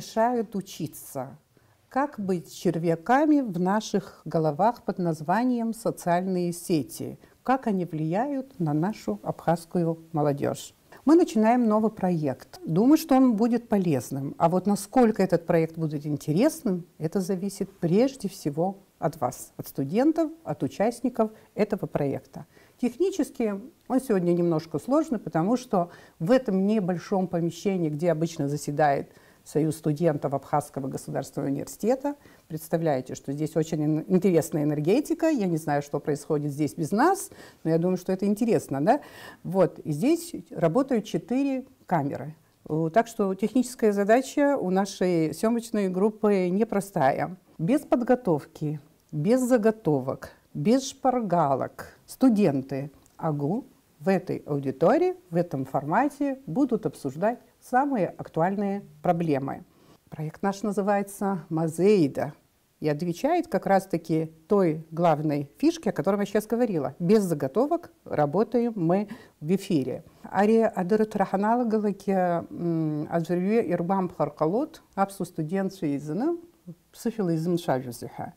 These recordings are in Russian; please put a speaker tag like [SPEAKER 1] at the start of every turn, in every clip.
[SPEAKER 1] мешают учиться? Как быть червяками в наших головах под названием социальные сети? Как они влияют на нашу абхазскую молодежь? Мы начинаем новый проект. Думаю, что он будет полезным. А вот насколько этот проект будет интересным, это зависит прежде всего от вас, от студентов, от участников этого проекта. Технически он сегодня немножко сложный, потому что в этом небольшом помещении, где обычно заседает Союз студентов Абхазского государственного университета, представляете, что здесь очень интересная энергетика. Я не знаю, что происходит здесь без нас, но я думаю, что это интересно, да? Вот, и здесь работают 4 камеры. Так что техническая задача у нашей съемочной группы непростая. Без подготовки, без заготовок, без шпаргалок студенты АГУ в этой аудитории, в этом формате будут обсуждать самые актуальные проблемы. Проект наш называется «Мазеида» и отвечает как раз-таки той главной фишке, о которой я сейчас говорила. Без заготовок работаем мы в эфире. Ария адыры траханалыгылыки аджирюе ирбам харкалот абсу студентцы изыны психилизм шажузыха.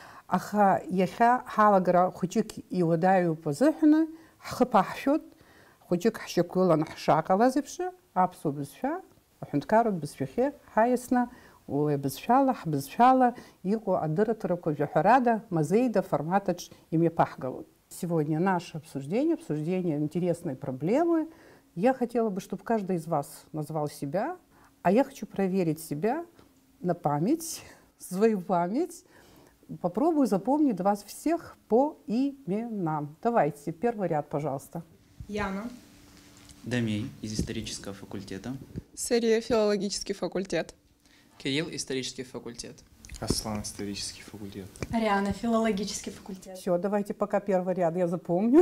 [SPEAKER 1] Аха яха халагара хучик иодаю позыхны хпахшут хучик хшикулан хшакалазывши абсу бізша, ұхынткарут бізфихе, хайысна, бізшала, бізшала, ику адыры тұрыку жухарада, мазейда, форматач ими пахгалут. Сегодня наше обсуждение интересной проблемы. Я хотела бы, чтобы каждый из вас назвал себя, а я хочу проверить себя на память, свою память. Попробую запомнить вас всех по именам. Давайте, первый ряд, пожалуйста.
[SPEAKER 2] Яна.
[SPEAKER 3] Дамей из исторического факультета.
[SPEAKER 2] Сария, филологический факультет.
[SPEAKER 4] Кирилл, исторический факультет.
[SPEAKER 5] Аслан, исторический факультет.
[SPEAKER 6] Ариана, филологический факультет.
[SPEAKER 1] Все, давайте пока первый ряд я запомню.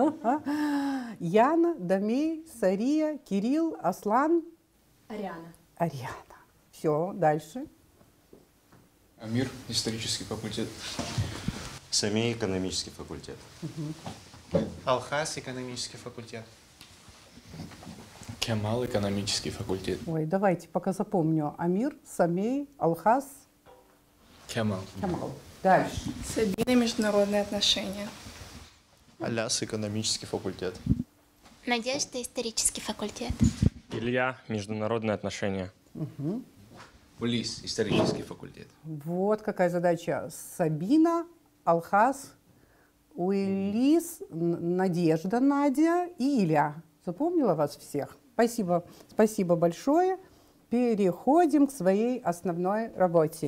[SPEAKER 1] Яна, Дамей, Сария, Кирилл, Аслан.
[SPEAKER 6] Ариана.
[SPEAKER 1] Ариана. Все, дальше.
[SPEAKER 5] Амир, исторический факультет.
[SPEAKER 7] Самей, экономический факультет.
[SPEAKER 4] Алхас, экономический факультет.
[SPEAKER 5] Кемал, экономический факультет.
[SPEAKER 1] Ой, давайте пока запомню. Амир, Самей, Алхас.
[SPEAKER 5] Кемал.
[SPEAKER 1] Кемал. Дальше.
[SPEAKER 2] Сабина, международные отношения.
[SPEAKER 7] Аляс, экономический факультет.
[SPEAKER 8] Надежда, исторический факультет.
[SPEAKER 9] Илья, международные отношения.
[SPEAKER 3] Улис, исторический факультет.
[SPEAKER 1] Вот какая задача. Сабина, Алхас, Уиллис, Надежда, Надя и Илья. Запомнила вас всех? Спасибо. Спасибо большое. Переходим к своей основной работе.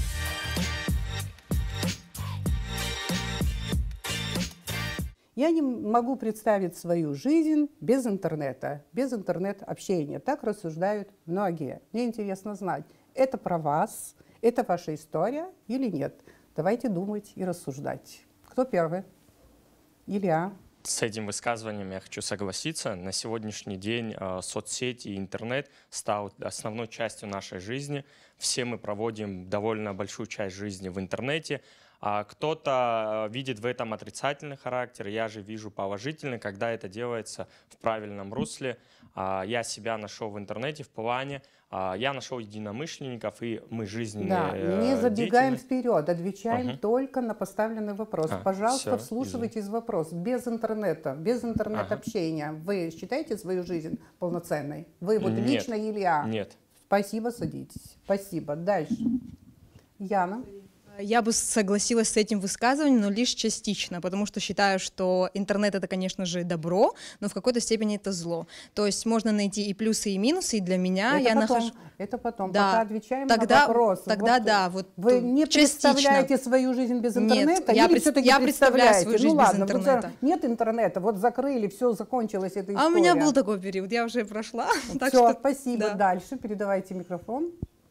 [SPEAKER 1] Я не могу представить свою жизнь без интернета, без интернет-общения. Так рассуждают многие. Мне интересно знать, это про вас, это ваша история или нет? Давайте думать и рассуждать. Кто первый? Илья.
[SPEAKER 9] С этим высказыванием я хочу согласиться. На сегодняшний день соцсети и интернет стал основной частью нашей жизни. Все мы проводим довольно большую часть жизни в интернете. Кто-то видит в этом отрицательный характер, я же вижу положительный, когда это делается в правильном русле. Я себя нашел в интернете в плане, я нашел единомышленников, и мы жизненные
[SPEAKER 1] не забегаем вперед, отвечаем только на поставленный вопрос. Пожалуйста, вслушивайтесь в вопрос. Без интернета, без интернет-общения вы считаете свою жизнь полноценной? Вы вот лично Илья?
[SPEAKER 9] Нет.
[SPEAKER 1] Спасибо, садитесь. Спасибо. Дальше. Яна.
[SPEAKER 10] Я бы согласилась с этим высказыванием, но лишь частично, потому что считаю, что интернет — это, конечно же, добро, но в какой-то степени это зло. То есть можно найти и плюсы, и минусы, и для меня
[SPEAKER 1] это
[SPEAKER 10] я
[SPEAKER 1] потом,
[SPEAKER 10] нахожу...
[SPEAKER 1] Это потом,
[SPEAKER 10] да.
[SPEAKER 1] пока отвечаем
[SPEAKER 10] тогда,
[SPEAKER 1] на вопрос.
[SPEAKER 10] Тогда
[SPEAKER 1] вот,
[SPEAKER 10] да, вот
[SPEAKER 1] вы не
[SPEAKER 10] частично.
[SPEAKER 1] представляете свою жизнь без интернета?
[SPEAKER 10] Нет, я представляю свою жизнь без
[SPEAKER 1] ладно,
[SPEAKER 10] интернета.
[SPEAKER 1] Нет интернета, вот закрыли, все, закончилась эта история.
[SPEAKER 10] А у меня был такой период, я уже прошла.
[SPEAKER 1] Все, спасибо. Да. Дальше передавайте микрофон.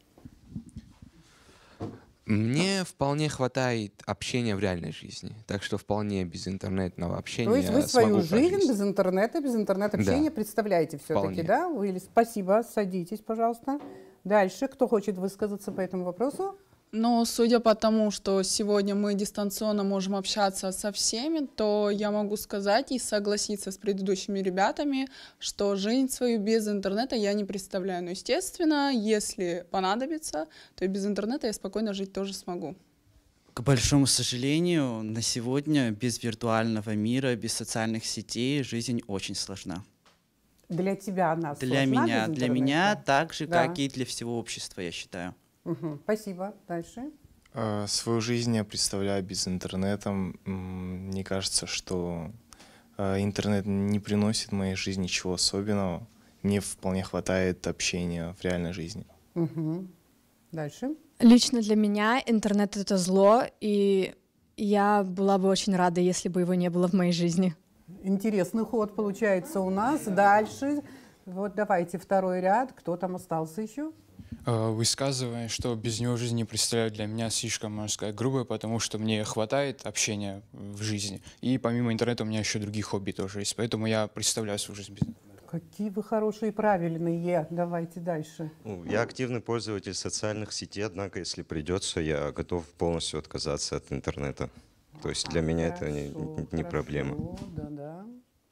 [SPEAKER 11] Мне вполне хватает общения в реальной жизни, так что вполне без интернетного общения.
[SPEAKER 1] То есть вы свою жизнь
[SPEAKER 11] прожить.
[SPEAKER 1] без интернет-общения представляете все-таки, да? Уилли, спасибо, садитесь, пожалуйста. Дальше, кто хочет высказаться по этому вопросу?
[SPEAKER 2] Но судя по тому, что сегодня мы дистанционно можем общаться со всеми, то я могу сказать и согласиться с предыдущими ребятами, что жизнь свою без интернета я не представляю. Но, естественно, если понадобится, то и без интернета я спокойно жить тоже смогу.
[SPEAKER 3] К большому сожалению, на сегодня без виртуального мира, без социальных сетей жизнь очень сложна.
[SPEAKER 1] Для тебя она
[SPEAKER 3] Для
[SPEAKER 1] сложна без
[SPEAKER 3] для меня
[SPEAKER 1] интернета?
[SPEAKER 3] так же,
[SPEAKER 1] Да.
[SPEAKER 3] как и для всего общества, я считаю.
[SPEAKER 1] Спасибо. Дальше.
[SPEAKER 5] Свою жизнь я представляю без интернета. Мне кажется, что интернет не приносит в моей жизни ничего особенного. Мне вполне хватает общения в реальной жизни.
[SPEAKER 1] Дальше.
[SPEAKER 6] Лично для меня интернет — это зло, и я была бы очень рада, если бы его не было в моей жизни.
[SPEAKER 1] Интересный ход получается у нас. Дальше. Вот давайте второй ряд. Кто там остался еще?
[SPEAKER 5] Высказывание, что без него жизнь не представляю, для меня слишком, можно сказать, грубое, потому что мне хватает общения в жизни. И помимо интернета у меня еще другие хобби тоже есть, поэтому я представляю свою жизнь без интернета.
[SPEAKER 1] Какие вы хорошие и правильные. Давайте дальше.
[SPEAKER 7] Я активный пользователь социальных сетей, однако, если придется, я готов полностью отказаться от интернета. То есть для меня это не проблема.
[SPEAKER 1] Да.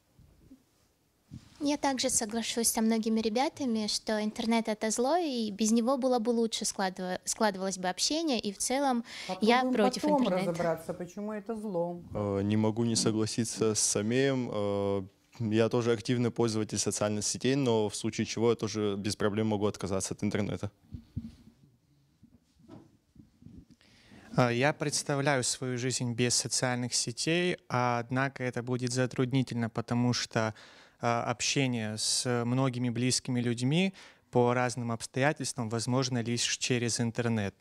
[SPEAKER 8] Я также соглашусь со многими ребятами, что интернет — это зло, и без него было бы лучше складывалось бы общение, и в целом я против
[SPEAKER 1] потом
[SPEAKER 8] интернета.
[SPEAKER 1] разобраться, почему это зло.
[SPEAKER 7] Не могу не согласиться с Самеем. Я тоже активный пользователь социальных сетей, но в случае чего я тоже без проблем могу отказаться от интернета.
[SPEAKER 4] Я представляю свою жизнь без социальных сетей, однако это будет затруднительно, потому что общение с многими близкими людьми по разным обстоятельствам возможно лишь через интернет.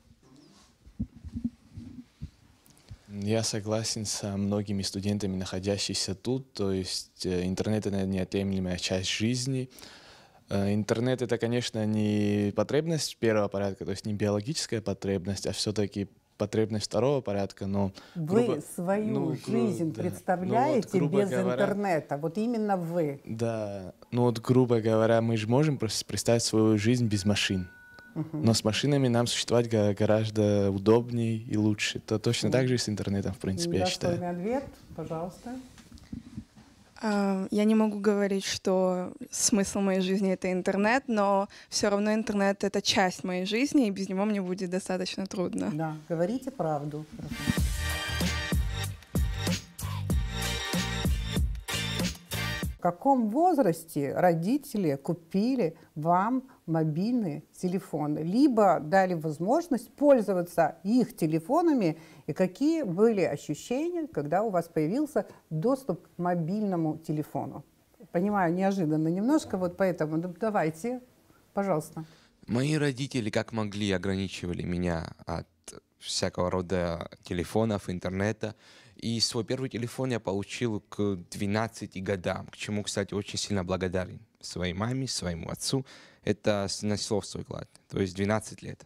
[SPEAKER 5] Я согласен со многими студентами, находящимися тут, то есть интернет — это неотъемлемая часть жизни. Интернет — это, конечно, не потребность первого порядка, то есть не биологическая потребность, а все-таки потребность второго порядка, но...
[SPEAKER 1] Вы свою жизнь представляете без интернета, вот именно вы.
[SPEAKER 5] Да, ну вот, грубо говоря, мы же можем представить свою жизнь без машин, но с машинами нам существовать гораздо удобнее и лучше. То точно так же и с интернетом, в принципе, я считаю.
[SPEAKER 1] Достойный ответ, пожалуйста.
[SPEAKER 2] Я не могу говорить, что смысл моей жизни — это интернет, но все равно интернет — это часть моей жизни, и без него мне будет достаточно трудно.
[SPEAKER 1] Да, говорите правду. В каком возрасте родители купили вам мобильный телефон, либо дали возможность пользоваться их телефонами, и какие были ощущения, когда у вас появился доступ к мобильному телефону? Понимаю, неожиданно немножко, вот поэтому давайте, пожалуйста.
[SPEAKER 11] Мои родители как могли ограничивали меня от всякого рода телефонов, интернета. И свой первый телефон я получил к 12 годам, к чему, кстати, очень сильно благодарен своей маме, своему отцу. Это внесло в свой вклад, то есть 12 лет.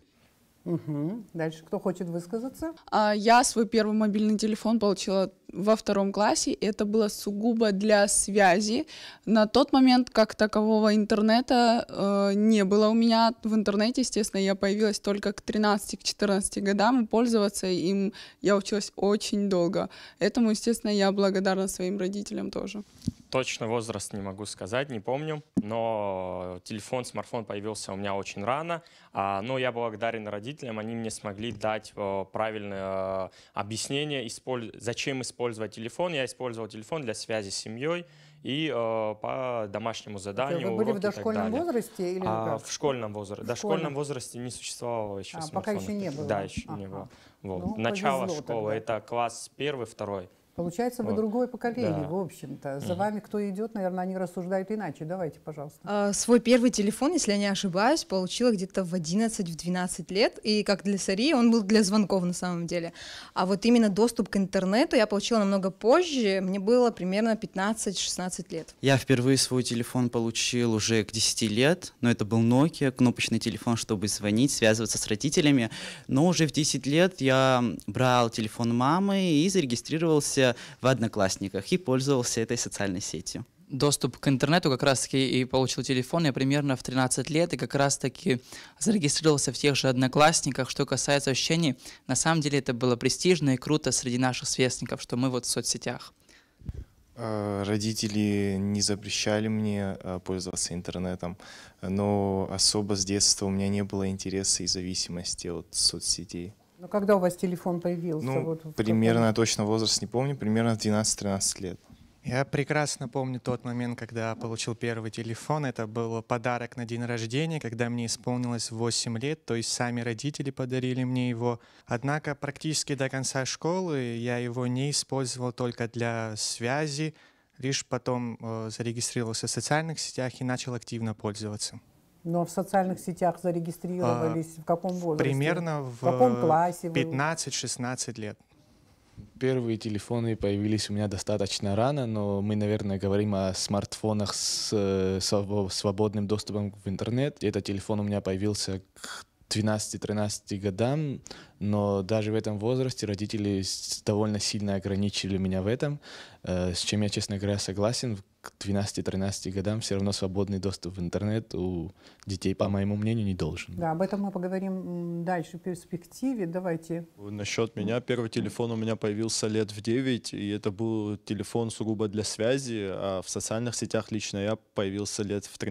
[SPEAKER 1] Дальше кто хочет высказаться?
[SPEAKER 2] Я свой первый мобильный телефон получила во 2 классе. Это было сугубо для связи. На тот момент как такового интернета не было у меня. В интернете, естественно, я появилась только к 13-14 годам, и пользоваться им я училась очень долго. Этому, естественно, я благодарна своим родителям тоже.
[SPEAKER 9] Точно возраст не могу сказать, не помню, но телефон, смартфон появился у меня очень рано, но я благодарен родителям, они мне смогли дать правильное объяснение, зачем использовать телефон. Я использовал телефон для связи с семьей и по домашнему заданию.
[SPEAKER 1] Вы были в дошкольном возрасте? Или
[SPEAKER 9] в школьном возрасте. В дошкольном возрасте не существовало еще смартфона.
[SPEAKER 1] Пока еще не было?
[SPEAKER 9] Да, еще не было. Вот. Начало школы, это класс 1-2.
[SPEAKER 1] Получается, вы другое поколение, в общем-то. За вами кто идет, наверное, они рассуждают иначе. Давайте, пожалуйста.
[SPEAKER 10] Свой первый телефон, если я не ошибаюсь, получила где-то в 11-12 лет. И как для Сарии, он был для звонков на самом деле. А вот именно доступ к интернету я получила намного позже. Мне было примерно 15-16 лет.
[SPEAKER 3] Я впервые свой телефон получил уже к 10 лет, но это был Nokia, кнопочный телефон, чтобы звонить, связываться с родителями. Но уже в 10 лет я брал телефон мамы и зарегистрировался в Одноклассниках и пользовался этой социальной сетью.
[SPEAKER 12] доступ к интернету как раз-таки и получил телефон я примерно в 13 лет, и как раз-таки зарегистрировался в тех же Одноклассниках. Что касается ощущений, на самом деле это было престижно и круто среди наших сверстников, что мы вот в соцсетях.
[SPEAKER 13] Родители не запрещали мне пользоваться интернетом, но особо с детства у меня не было интереса и зависимости от соцсетей.
[SPEAKER 1] Но когда у вас телефон появился?
[SPEAKER 13] Ну,
[SPEAKER 1] вот
[SPEAKER 13] примерно, точно возраст не помню, примерно в 12-13 лет.
[SPEAKER 4] Я прекрасно помню тот момент, когда получил первый телефон. Это был подарок на день рождения, когда мне исполнилось 8 лет, то есть сами родители подарили мне его. Однако практически до конца школы я его не использовал только для связи, лишь потом зарегистрировался в социальных сетях и начал активно пользоваться.
[SPEAKER 1] Но в социальных сетях зарегистрировались в каком возрасте?
[SPEAKER 4] Примерно в
[SPEAKER 1] каком классе?
[SPEAKER 4] 15-16 лет.
[SPEAKER 5] Первые телефоны появились у меня достаточно рано, но мы, наверное, говорим о смартфонах с свободным доступом в интернет. Этот телефон у меня появился к 12-13 годам, но даже в этом возрасте родители довольно сильно ограничили меня в этом, с чем я, честно говоря, согласен. К 12-13 годам все равно свободный доступ в интернет у детей, по моему мнению, не должен.
[SPEAKER 1] Да, об этом мы поговорим дальше в перспективе. Давайте.
[SPEAKER 7] Насчет меня, первый телефон у меня появился лет в 9, и это был телефон сугубо для связи, а в социальных сетях лично я появился лет в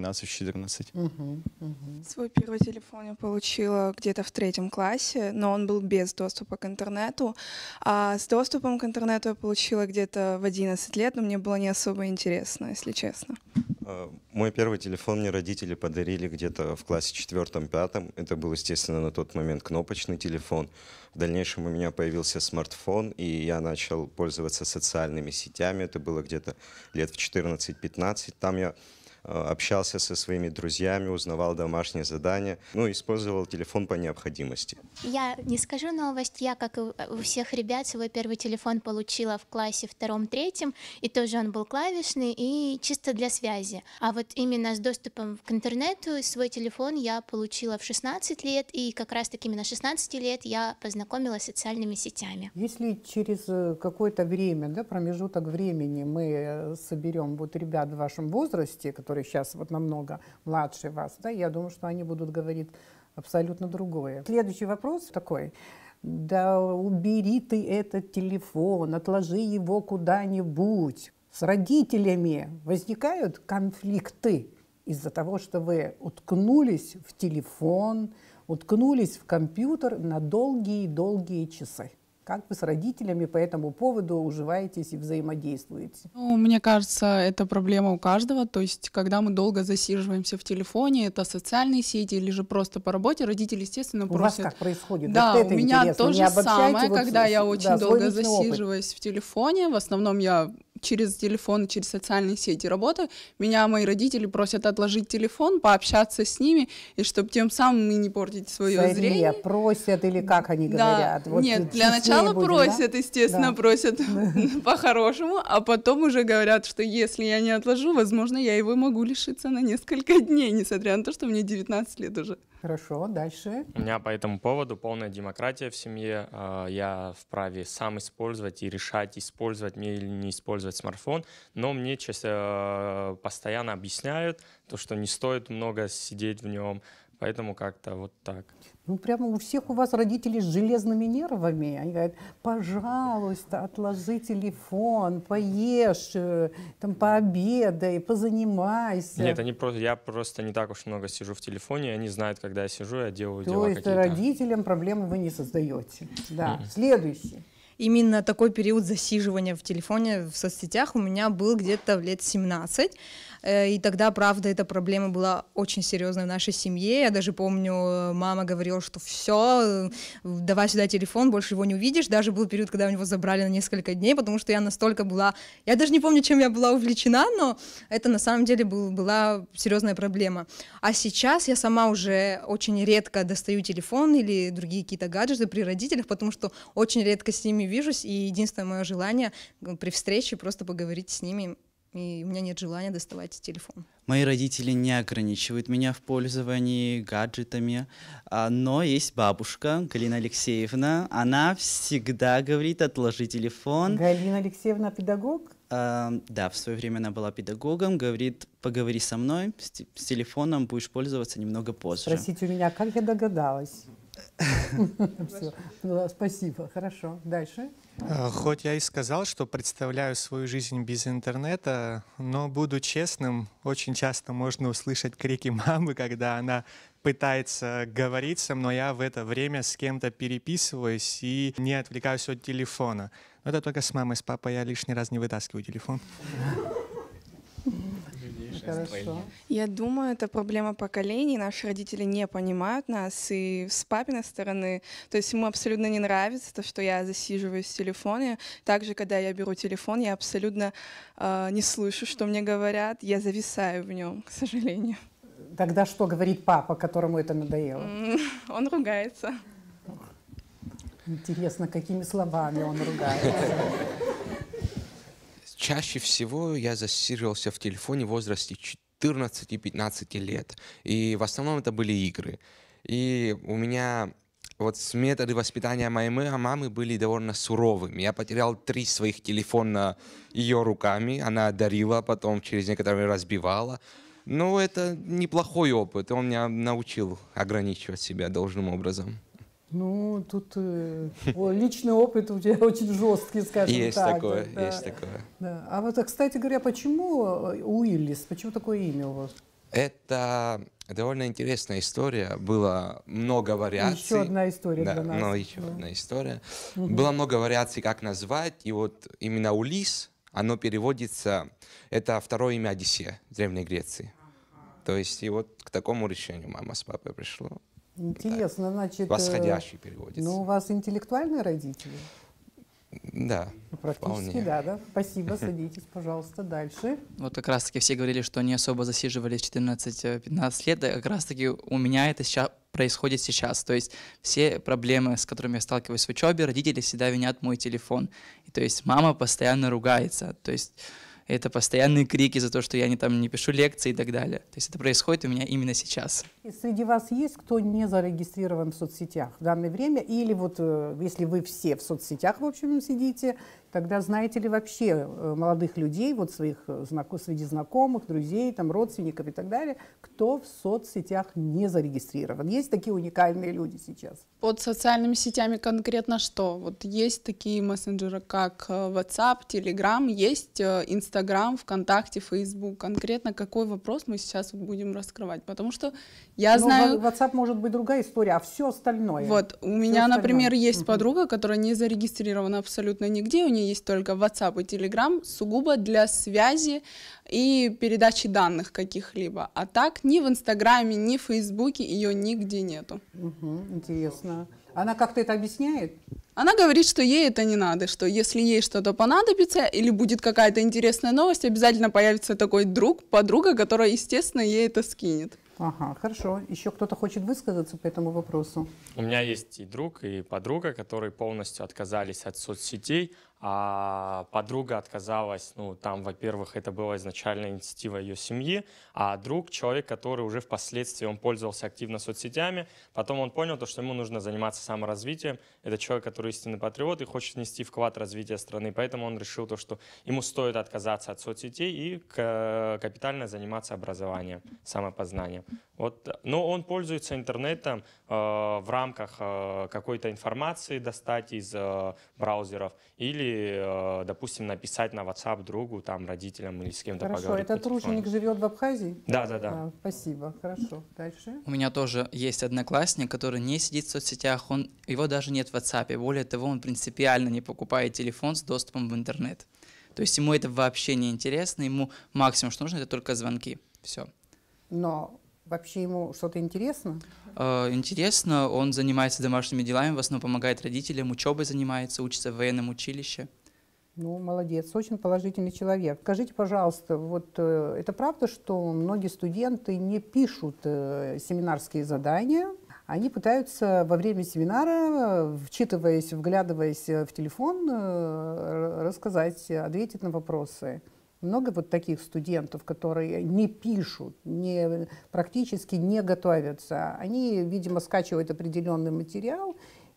[SPEAKER 7] 13-14.
[SPEAKER 2] Свой первый телефон я получила где-то в 3 классе, но он был без доступа к интернету. А с доступом к интернету я получила где-то в 11 лет, но мне было не особо интересно, если честно.
[SPEAKER 14] Мой первый телефон мне родители подарили где-то в классе 4-5. Это был, естественно, на тот момент кнопочный телефон. В дальнейшем у меня появился смартфон, и я начал пользоваться социальными сетями. Это было где-то лет в 14-15. Там я общался со своими друзьями, узнавал домашние задания, ну, использовал телефон по необходимости.
[SPEAKER 8] Я не скажу новость, я, как и у всех ребят, свой первый телефон получила в классе 2-3, и тоже он был клавишный и чисто для связи. А вот именно с доступом к интернету свой телефон я получила в 16 лет, и как раз-таки именно 16 лет я познакомилась с социальными сетями.
[SPEAKER 1] Если через какое-то время, да, промежуток времени мы соберем вот ребят в вашем возрасте, которые сейчас вот намного младше вас, да, я думаю, что они будут говорить абсолютно другое. Следующий вопрос такой. Да убери ты этот телефон, отложи его куда-нибудь. С родителями возникают конфликты из-за того, что вы уткнулись в телефон, уткнулись в компьютер на долгие-долгие часы. Как вы с родителями по этому поводу уживаетесь и взаимодействуете?
[SPEAKER 2] Ну, мне кажется, это проблема у каждого. То есть, когда мы долго засиживаемся в телефоне, это социальные сети или же просто по работе, родители, естественно, просят...
[SPEAKER 1] У вас как происходит?
[SPEAKER 2] Да,
[SPEAKER 1] вот это
[SPEAKER 2] у меня
[SPEAKER 1] интересно.
[SPEAKER 2] то же самое, вот, когда я очень долго
[SPEAKER 1] засиживаюсь
[SPEAKER 2] в телефоне. В основном я через телефон, через социальные сети работаю. Меня мои родители просят отложить телефон, пообщаться с ними, и чтобы тем самым не портить свое зрение.
[SPEAKER 1] Просят или как они говорят?
[SPEAKER 2] Вот нет, для начала будем, просят, да? Естественно, да. Просят по-хорошему, а потом уже говорят, что если я не отложу, возможно, я его могу лишиться на несколько дней, несмотря на то, что мне 19 лет уже.
[SPEAKER 1] Хорошо, дальше.
[SPEAKER 9] У меня по этому поводу полная демократия в семье. Я вправе сам использовать и решать, использовать мне или не использовать смартфон. Но мне постоянно объясняют, что не стоит много сидеть в нем. Поэтому как-то вот так.
[SPEAKER 1] Ну, прямо у всех у вас родители с железными нервами. Они говорят, пожалуйста, отложи телефон, поешь, там, пообедай, позанимайся.
[SPEAKER 9] Нет, я просто не так уж много сижу в телефоне, они знают, когда я сижу, я делаю дела какие-то.
[SPEAKER 1] То есть родителям проблемы вы не создаете. Да. Следующий.
[SPEAKER 10] Именно такой период засиживания в телефоне, в соцсетях у меня был где-то в лет 17. И тогда, правда, эта проблема была очень серьезной в нашей семье. Я даже помню, мама говорила, что все, давай сюда телефон, больше его не увидишь. Даже был период, когда у него забрали на несколько дней, потому что я настолько была... Я даже не помню, чем я была увлечена, но это на самом деле была серьезная проблема. А сейчас я сама уже очень редко достаю телефон или другие какие-то гаджеты при родителях, потому что очень редко с ними вижусь, и единственное мое желание при встрече просто поговорить с ними и у меня нет желания доставать телефон.
[SPEAKER 3] Мои родители не ограничивают меня в пользовании гаджетами, но есть бабушка Галина Алексеевна, она всегда говорит: отложи телефон.
[SPEAKER 1] Галина Алексеевна педагог?
[SPEAKER 3] Да, в свое время она была педагогом, говорит: поговори со мной, с телефоном будешь пользоваться немного позже.
[SPEAKER 1] Спросите у меня, как я догадалась. Спасибо, хорошо. Дальше.
[SPEAKER 4] Хоть я и сказал, что представляю свою жизнь без интернета, но буду честным, очень часто можно услышать крики мамы, когда она пытается говорить со мной, я в это время с кем-то переписываюсь и не отвлекаюсь от телефона. Но это только с мамой, с папой я лишний раз не вытаскиваю телефон.
[SPEAKER 1] Хорошо.
[SPEAKER 15] Я думаю, это проблема поколений. Наши родители не понимают нас. И с папиной стороны, то есть ему абсолютно не нравится то, что я засиживаюсь в телефоне. Также, когда я беру телефон, я абсолютно не слышу, что мне говорят. Я зависаю в нем, к сожалению.
[SPEAKER 1] Тогда что говорит папа, которому это надоело?
[SPEAKER 15] Он ругается.
[SPEAKER 1] Интересно, какими словами он ругается?
[SPEAKER 11] Чаще всего я засиживался в телефоне в возрасте 14-15 лет. И в основном это были игры. И у меня вот методы воспитания моей мамы были довольно суровыми. Я потерял 3 своих телефона ее руками. Она дарила, потом через некоторое время разбивала. Но это неплохой опыт. Он меня научил ограничивать себя должным образом.
[SPEAKER 1] Ну, тут личный опыт у тебя очень жесткий, скажем
[SPEAKER 11] есть
[SPEAKER 1] так.
[SPEAKER 11] Такое,
[SPEAKER 1] да.
[SPEAKER 11] есть такое.
[SPEAKER 1] Да. А вот, кстати говоря, почему Уиллис? Почему такое имя у вас?
[SPEAKER 11] Это довольно интересная история. Было много вариаций.
[SPEAKER 1] Еще одна история
[SPEAKER 11] да,
[SPEAKER 1] для нас.
[SPEAKER 11] Но еще одна история. Было много вариаций, как назвать. И вот именно Улис, оно переводится, это второе имя Одиссея в Древней Греции. То есть и вот к такому решению мама с папой пришло.
[SPEAKER 1] Интересно,
[SPEAKER 11] так,
[SPEAKER 1] значит...
[SPEAKER 11] Восходящий переводится.
[SPEAKER 1] Ну, у вас интеллектуальные родители?
[SPEAKER 11] Да.
[SPEAKER 1] Практически,
[SPEAKER 11] вполне.
[SPEAKER 1] да. Спасибо, садитесь, пожалуйста, дальше.
[SPEAKER 12] Вот как раз-таки все говорили, что не особо засиживались 14-15 лет, и как раз-таки у меня это сейчас происходит сейчас. То есть все проблемы, с которыми я сталкиваюсь в учебе, родители всегда винят мой телефон. И, то есть мама постоянно ругается. То есть это постоянные крики за то, что я не пишу лекции и так далее. То есть это происходит у меня именно сейчас.
[SPEAKER 1] И среди вас есть кто не зарегистрирован в соцсетях в данное время? Или вот если вы все в соцсетях, в общем, сидите, тогда знаете ли вообще молодых людей, вот своих среди знакомых, друзей, там, родственников и так далее, кто в соцсетях не зарегистрирован? Есть такие уникальные люди сейчас?
[SPEAKER 2] Под социальными сетями конкретно что? Вот есть такие мессенджеры, как WhatsApp, Telegram, есть Instagram, ВКонтакте, Facebook. Конкретно какой вопрос мы сейчас вот будем раскрывать? Потому что я знаю...
[SPEAKER 1] WhatsApp может быть другая история, а все остальное?
[SPEAKER 2] Вот, у меня, например, есть подруга, которая не зарегистрирована абсолютно нигде, у нее есть только WhatsApp и Telegram, сугубо для связи и передачи данных каких-либо. А так ни в Инстаграме, ни в Фейсбуке ее нигде нету.
[SPEAKER 1] Интересно. Она как-то это объясняет?
[SPEAKER 2] Она говорит, что ей это не надо, что если ей что-то понадобится или будет какая-то интересная новость, обязательно появится такой друг, подруга, которая, естественно, ей это скинет.
[SPEAKER 1] Ага, хорошо. Еще кто-то хочет высказаться по этому вопросу?
[SPEAKER 9] У меня есть и друг, и подруга, которые полностью отказались от соцсетей, а подруга отказалась, ну, там, во-первых, это была изначально инициатива ее семьи, а друг, человек, который уже впоследствии, он пользовался активно соцсетями, потом он понял, то, что ему нужно заниматься саморазвитием, это человек, который истинный патриот и хочет внести вклад в развитие страны, поэтому он решил то, что ему стоит отказаться от соцсетей и капитально заниматься образованием, самопознанием. Вот. Но он пользуется интернетом в рамках какой-то информации достать из браузеров или, допустим, написать на WhatsApp другу, там, родителям или с кем-то поговорить.
[SPEAKER 1] Хорошо, этот труженик живет в Абхазии?
[SPEAKER 9] Да.
[SPEAKER 1] Спасибо, хорошо. Дальше.
[SPEAKER 12] У меня тоже есть одноклассник, который не сидит в соцсетях, его даже нет в WhatsApp. Более того, он принципиально не покупает телефон с доступом в интернет. То есть ему это вообще не интересно, ему максимум, что нужно, это только звонки. Все.
[SPEAKER 1] Но вообще ему что-то интересно?
[SPEAKER 12] Интересно, он занимается домашними делами, в основном помогает родителям, учебой занимается, учится в военном училище.
[SPEAKER 1] Ну, молодец, очень положительный человек. Скажите, пожалуйста, вот это правда, что многие студенты не пишут семинарские задания, они пытаются во время семинара, вчитываясь, вглядываясь в телефон, рассказать, ответить на вопросы. Много вот таких студентов, которые не пишут, практически не готовятся. Они, видимо, скачивают определенный материал,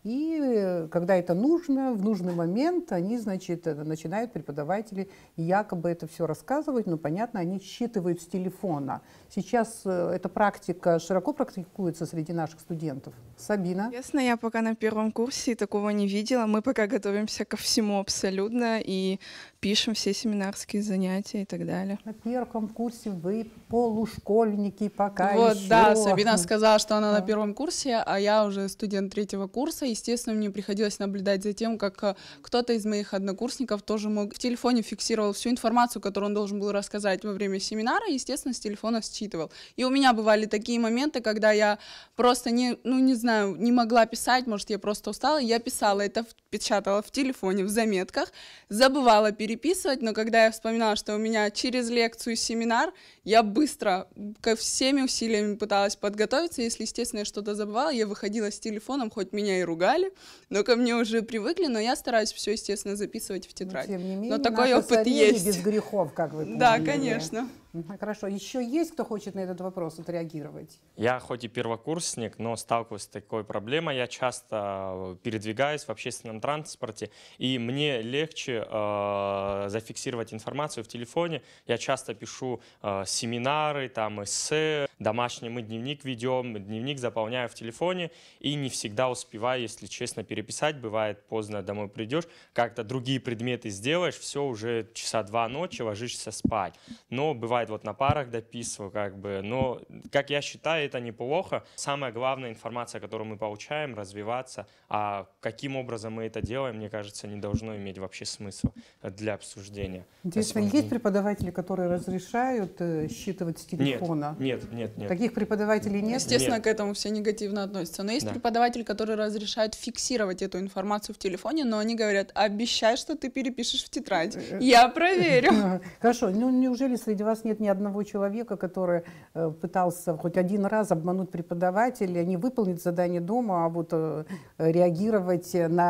[SPEAKER 1] и когда это нужно, в нужный момент, они, значит, начинают преподаватели якобы это все рассказывать, но, понятно, они считывают с телефона. Сейчас эта практика широко практикуется среди наших студентов. Сабина?
[SPEAKER 15] Честно, я пока на первом курсе такого не видела. Мы пока готовимся ко всему абсолютно и пишем все семинарские занятия и так далее.
[SPEAKER 1] На первом курсе вы полушкольники пока
[SPEAKER 2] вот,
[SPEAKER 1] еще.
[SPEAKER 2] да, Сабина сказала, что она на первом курсе, а я уже студент 3-го курса. Естественно, мне приходилось наблюдать за тем, как кто-то из моих однокурсников тоже в телефоне фиксировал всю информацию, которую он должен был рассказать во время семинара, и, естественно, с телефона считывал. И у меня бывали такие моменты, когда я просто не могла писать, может, я просто устала, я писала это, печатала в телефоне, в заметках, забывала переписывать, но когда я вспоминала, что у меня через лекцию семинар, я быстро всеми усилиями пыталась подготовиться, если, естественно, я что-то забывала, я выходила с телефоном, хоть меня и ругали, но ко мне уже привыкли, но я стараюсь все, естественно, записывать в тетрадь.
[SPEAKER 1] Но, тем не менее,
[SPEAKER 2] но такой опыт есть.
[SPEAKER 1] Без грехов, как вы поняли.
[SPEAKER 2] Да, конечно.
[SPEAKER 1] Хорошо. Еще есть кто хочет на этот вопрос отреагировать?
[SPEAKER 9] Я хоть и первокурсник, но сталкиваюсь с такой проблемой. Я часто передвигаюсь в общественном транспорте, и мне легче зафиксировать информацию в телефоне. Я часто пишу семинары, там эссе, домашний мы дневник ведем, дневник заполняю в телефоне, и не всегда успеваю, если честно, переписать. Бывает, поздно домой придешь, как-то другие предметы сделаешь, все, уже часа 2 ночи, ложишься спать. Но бывает, вот на парах дописываю, как бы, но, как я считаю, это неплохо. Самая главная информация, которую мы получаем, развиваться, а каким образом мы это делаем, мне кажется, не должно иметь вообще смысла для обсуждения.
[SPEAKER 1] Интересно, есть преподаватели, которые разрешают считывать с телефона?
[SPEAKER 9] Нет.
[SPEAKER 1] Таких преподавателей нет?
[SPEAKER 2] Естественно, к этому все негативно относятся. Но есть преподаватели, которые разрешают фиксировать эту информацию в телефоне, но они говорят: обещай, что ты перепишешь в тетрадь. Я проверю.
[SPEAKER 1] Хорошо. Ну, неужели среди вас нет ни одного человека, который пытался хоть один раз обмануть преподавателя, не выполнить задание дома, а вот реагировать на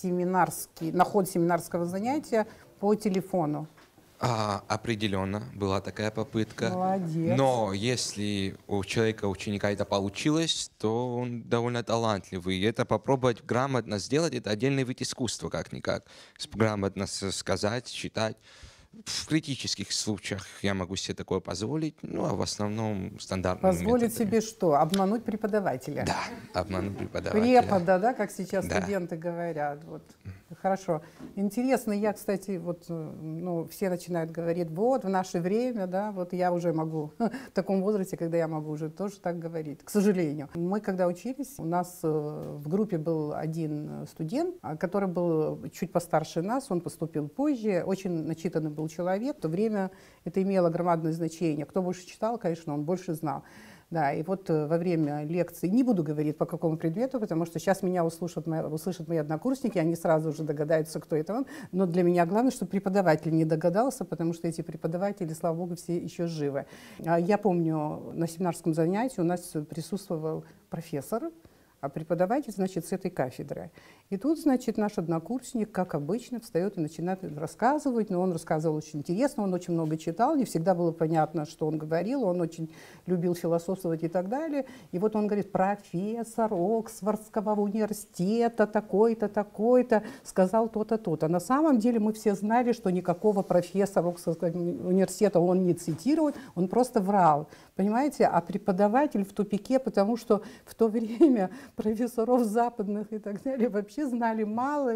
[SPEAKER 1] ход семинарского занятия по телефону?
[SPEAKER 11] Определенно была такая попытка.
[SPEAKER 1] Молодец.
[SPEAKER 11] Но если у человека, ученика это получилось, то он довольно талантливый. И это попробовать грамотно сделать, это отдельный вид искусства, как-никак. Грамотно сказать, читать. В критических случаях я могу себе такое позволить, ну а в основном стандартными
[SPEAKER 1] Позволить
[SPEAKER 11] методами.
[SPEAKER 1] себе что? Обмануть преподавателя?
[SPEAKER 11] Да, обмануть преподавателя.
[SPEAKER 1] Препода, да, как сейчас
[SPEAKER 11] Да.
[SPEAKER 1] студенты говорят. Вот. Хорошо. Интересно, я, кстати, вот, ну, все начинают говорить, вот, в наше время, да, вот я уже могу, в таком возрасте, когда я могу уже тоже так говорить, к сожалению. Мы, когда учились, у нас в группе был один студент, который был чуть постарше нас, он поступил позже, очень начитанный был человек, в то время это имело громадное значение. Кто больше читал, конечно, он больше знал. Да, и вот во время лекции, не буду говорить по какому предмету, потому что сейчас меня услышат мои однокурсники, они сразу же догадаются, кто это он, но для меня главное, чтобы преподаватель не догадался, потому что эти преподаватели, слава богу, все еще живы. Я помню, на семинарском занятии у нас присутствовал профессор, а преподаватель, значит, с этой кафедры. И тут, значит, наш однокурсник, как обычно, встает и начинает рассказывать, но он рассказывал очень интересно, он очень много читал, не всегда было понятно, что он говорил, он очень любил философствовать и так далее. И вот он говорит: профессор Оксфордского университета такой-то, такой-то, сказал то-то, то-то. На самом деле мы все знали, что никакого профессора Оксфордского университета он не цитирует, он просто врал. Понимаете? А преподаватель в тупике, потому что в то время профессоров западных и так далее вообще знали мало,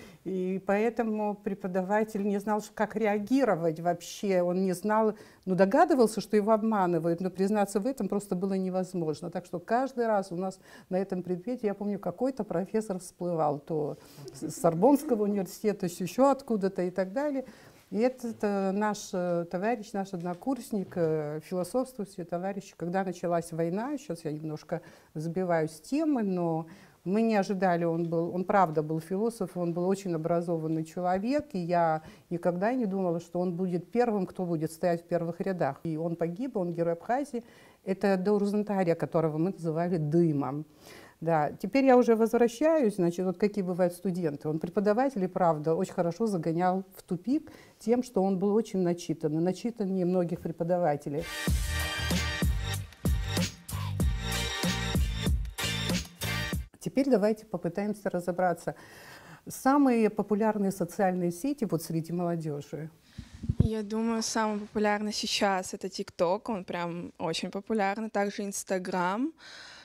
[SPEAKER 1] и поэтому преподаватель не знал, как реагировать вообще. Он не знал, ну, догадывался, что его обманывают, но признаться в этом просто было невозможно. Так что каждый раз у нас на этом предмете, я помню, какой-то профессор всплывал, то с Сорбонского университета, еще откуда-то и так далее. И этот наш товарищ, наш однокурсник, философствующий товарищ, когда началась война, сейчас я немножко сбиваюсь с темы, но мы не ожидали, он правда был философ, он был очень образованный человек, и я никогда не думала, что он будет первым, кто будет стоять в первых рядах. И он погиб, он герой Абхазии, это Даурзантария, которого мы называли Дымом. Да, теперь я уже возвращаюсь, значит, вот какие бывают студенты. Он преподаватель, и правда, очень хорошо загонял в тупик тем, что он был очень начитан, и начитаннее многих преподавателей. Теперь давайте попытаемся разобраться. Самые популярные социальные сети вот среди молодежи.
[SPEAKER 15] Я думаю, самый популярный сейчас это ТикТок, он прям очень популярный. Также Инстаграм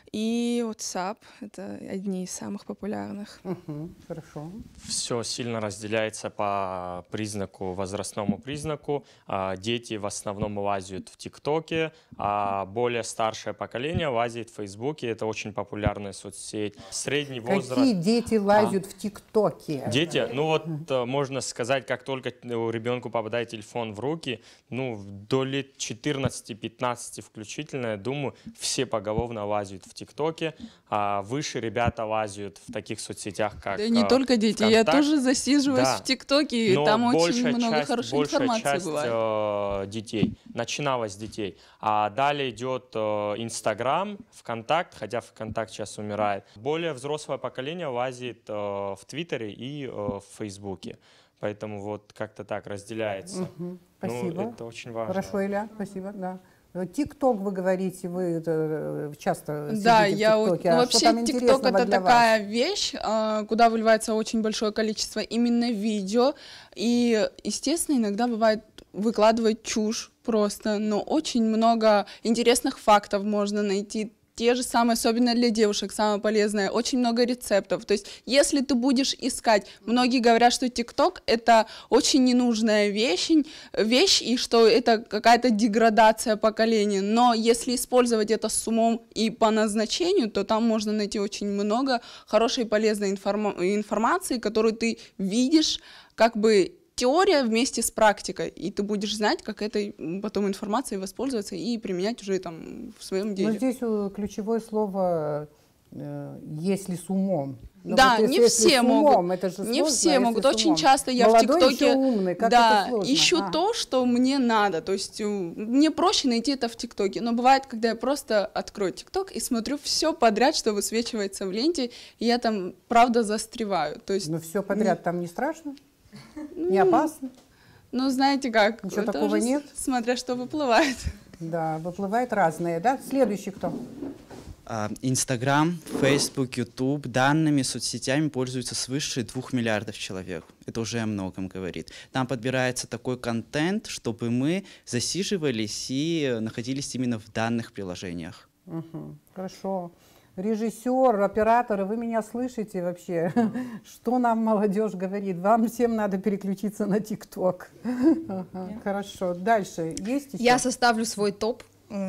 [SPEAKER 15] и WhatsApp — это одни из самых популярных.
[SPEAKER 1] Хорошо.
[SPEAKER 9] Все сильно разделяется по признаку, возрастному признаку. Дети в основном лазят в ТикТоке, а более старшее поколение лазит в Фейсбуке. Это очень популярная соцсеть. Средний возраст...
[SPEAKER 1] Какие дети лазят в ТикТоке?
[SPEAKER 9] Дети, ну вот можно сказать, как только ребенку попадает телефон в руки, ну до лет 14-15 включительно, я думаю, все поголовно лазят в ТикТоке, а выше ребята лазят в таких соцсетях, как
[SPEAKER 2] Да не только дети, я тоже засиживаюсь в ТикТоке, и там очень много хорошей информации бывает.
[SPEAKER 9] Большая часть детей, начиналась с детей. А далее идет Инстаграм, ВКонтакт, хотя ВКонтакт сейчас умирает. Более взрослое поколение лазит в Твиттере и в Фейсбуке. Поэтому вот как-то так разделяется.
[SPEAKER 1] Спасибо.
[SPEAKER 9] Ну, это очень важно.
[SPEAKER 1] Хорошо, Илья, спасибо, да. ТикТок, вы говорите, вы часто
[SPEAKER 2] да,
[SPEAKER 1] сидите в ТикТоке.
[SPEAKER 2] Ну, вообще ТикТок — это такая вещь, куда выливается очень большое количество именно видео. И, естественно, иногда бывает выкладывать чушь просто, но очень много интересных фактов можно найти. Те же самые, особенно для девушек, самое полезное, очень много рецептов. То есть, если ты будешь искать, многие говорят, что ТикТок — это очень ненужная вещь, и что это какая-то деградация поколения. Но если использовать это с умом и по назначению, то там можно найти очень много хорошей и полезной информации, которую ты видишь как бы теория вместе с практикой, и ты будешь знать, как этой потом информацией воспользоваться и применять уже там в своем деле.
[SPEAKER 1] Но здесь ключевое слово «если с умом». Но
[SPEAKER 2] да,
[SPEAKER 1] вот
[SPEAKER 2] не все могут.
[SPEAKER 1] Умом, это же
[SPEAKER 2] не
[SPEAKER 1] сложно,
[SPEAKER 2] все могут. Очень часто я
[SPEAKER 1] молодой
[SPEAKER 2] в ТикТоке
[SPEAKER 1] еще умный, как
[SPEAKER 2] да,
[SPEAKER 1] это сложно?
[SPEAKER 2] ищу то, что мне надо. То есть мне проще найти это в ТикТоке. Но бывает, когда я просто открою ТикТок и смотрю все подряд, что высвечивается в ленте, и я там правда застреваю. То есть,
[SPEAKER 1] но все подряд там не страшно? Не опасно?
[SPEAKER 2] Ну, знаете как,
[SPEAKER 1] ничего такого нет?
[SPEAKER 2] Смотря что выплывает.
[SPEAKER 1] Да, выплывает разные, да? Следующий кто?
[SPEAKER 3] Инстаграм, Фейсбук, Ютуб данными соцсетями пользуются свыше 2 миллиардов человек. Это уже о многом говорит. Там подбирается такой контент, чтобы мы засиживались и находились именно в данных приложениях.
[SPEAKER 1] Хорошо. Режиссер, операторы, вы меня слышите вообще? Что нам молодежь говорит? Вам всем надо переключиться на ТикТок. Хорошо. Дальше. Есть еще?
[SPEAKER 10] Я составлю свой топ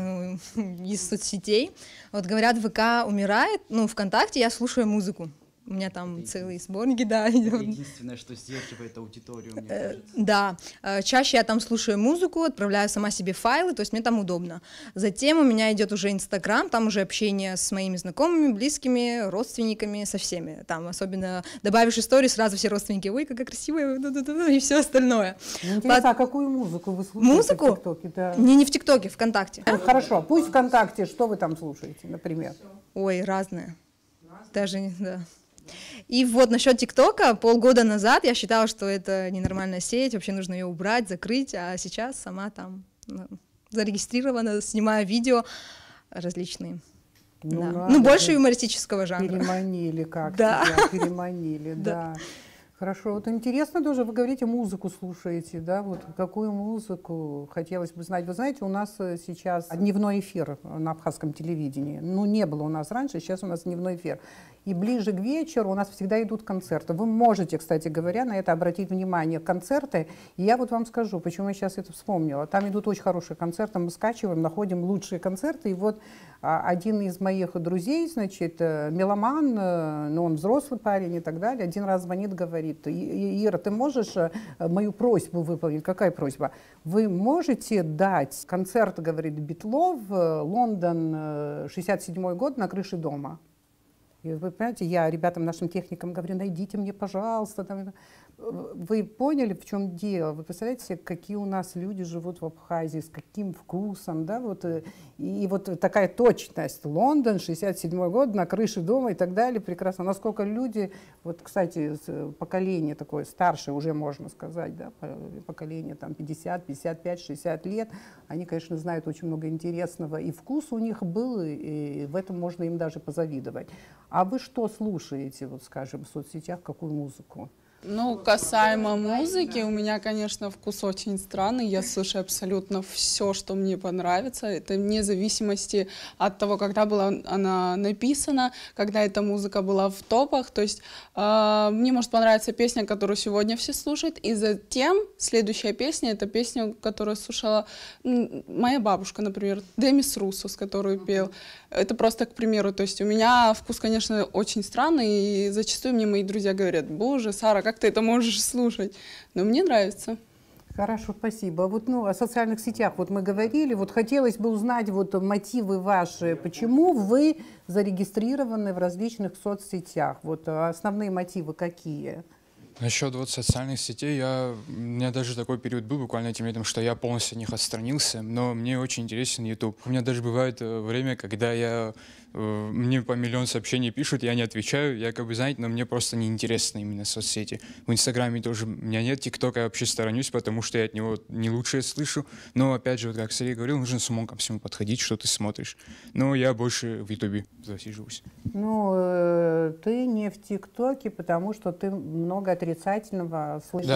[SPEAKER 10] из соцсетей. Вот говорят, ВК умирает. Ну, ВКонтакте я слушаю музыку. У меня там целые сборники, да.
[SPEAKER 3] Единственное, что сдерживает аудиторию, мне кажется.
[SPEAKER 10] Да, чаще я там слушаю музыку, отправляю сама себе файлы, то есть мне там удобно. Затем у меня идет уже Инстаграм, там уже общение с моими знакомыми, близкими, родственниками, со всеми. Там особенно добавишь историю, сразу все родственники, ой, какая красивая, и все остальное.
[SPEAKER 1] Интересно, а какую музыку вы слушаете
[SPEAKER 10] музыку?
[SPEAKER 1] в ТикТоке? Да.
[SPEAKER 10] Не в ТикТоке, ВКонтакте.
[SPEAKER 1] Хорошо, пусть ВКонтакте, что вы там слушаете, например?
[SPEAKER 10] Ой, разное. Даже, да. И вот насчет ТикТока, полгода назад я считала, что это ненормальная сеть, вообще нужно ее убрать, закрыть, а сейчас сама там зарегистрирована, снимаю видео различные.
[SPEAKER 1] Ну,
[SPEAKER 10] да. Ну больше юмористического жанра.
[SPEAKER 1] Переманили как-то,
[SPEAKER 10] да.
[SPEAKER 1] Переманили, да. Хорошо, вот интересно тоже, вы говорите, музыку слушаете, да, вот какую музыку хотелось бы знать. Вы знаете, у нас сейчас дневной эфир на абхазском телевидении, ну не было у нас раньше, сейчас у нас дневной эфир. И ближе к вечеру у нас всегда идут концерты. Вы можете, кстати говоря, на это обратить внимание, концерты. И я вот вам скажу, почему я сейчас это вспомнила. Там идут очень хорошие концерты, мы скачиваем, находим лучшие концерты. И вот один из моих друзей, значит, меломан, ну он взрослый парень и так далее, один раз звонит, говорит: Ира, ты можешь мою просьбу выполнить? Какая просьба? Вы можете дать концерт, говорит, Битлов, Лондон, 67-й год, на крыше дома? И вы понимаете, я ребятам, нашим техникам говорю, найдите мне, пожалуйста. Там. вы поняли, в чем дело? Вы представляете себе, какие у нас люди живут в Абхазии, с каким вкусом, да, вот, и вот такая точность. Лондон, 67-й год, на крыше дома и так далее, прекрасно. Насколько люди, вот, кстати, поколение такое старшее уже, можно сказать, да, поколение там 50, 55, 60 лет, они, конечно, знают очень много интересного, и вкус у них был, и в этом можно им даже позавидовать. А вы что слушаете, вот, скажем, в соцсетях, какую музыку?
[SPEAKER 2] Ну, касаемо музыки, у меня, конечно, вкус очень странный. Я слушаю абсолютно все, что мне понравится. Это вне зависимости от того, когда была она написана, когда эта музыка была в топах. То есть мне может понравиться песня, которую сегодня все слушают, и затем следующая песня — это песня, которую слушала моя бабушка, например, Демис Руссос, которую пел. Это просто к примеру. То есть у меня вкус, конечно, очень странный, и зачастую мне мои друзья говорят: «Боже, Сара, как ты это можешь слушать?» Но мне нравится.
[SPEAKER 1] Хорошо, спасибо. Вот, ну, о социальных сетях вот мы говорили. Вот хотелось бы узнать вот мотивы ваши. Почему вы зарегистрированы в различных соцсетях? Вот основные мотивы какие?
[SPEAKER 16] Насчет вот социальных сетей, у меня даже такой период был буквально этим летом, что я полностью от них отстранился, но мне очень интересен YouTube. У меня даже бывает время, когда мне по миллион сообщений пишут, я не отвечаю, я как бы, знаете, но мне просто неинтересны именно соцсети. В Инстаграме тоже у меня нет, ТикТока я вообще сторонюсь, потому что я от него не лучшее слышу. Но опять же, вот как Сергей говорил, нужно с умом ко всему подходить, что ты смотришь. Но я больше в Ютубе засиживаюсь.
[SPEAKER 1] Ну, ты не в ТикТоке, потому что ты много отрицательного слышишь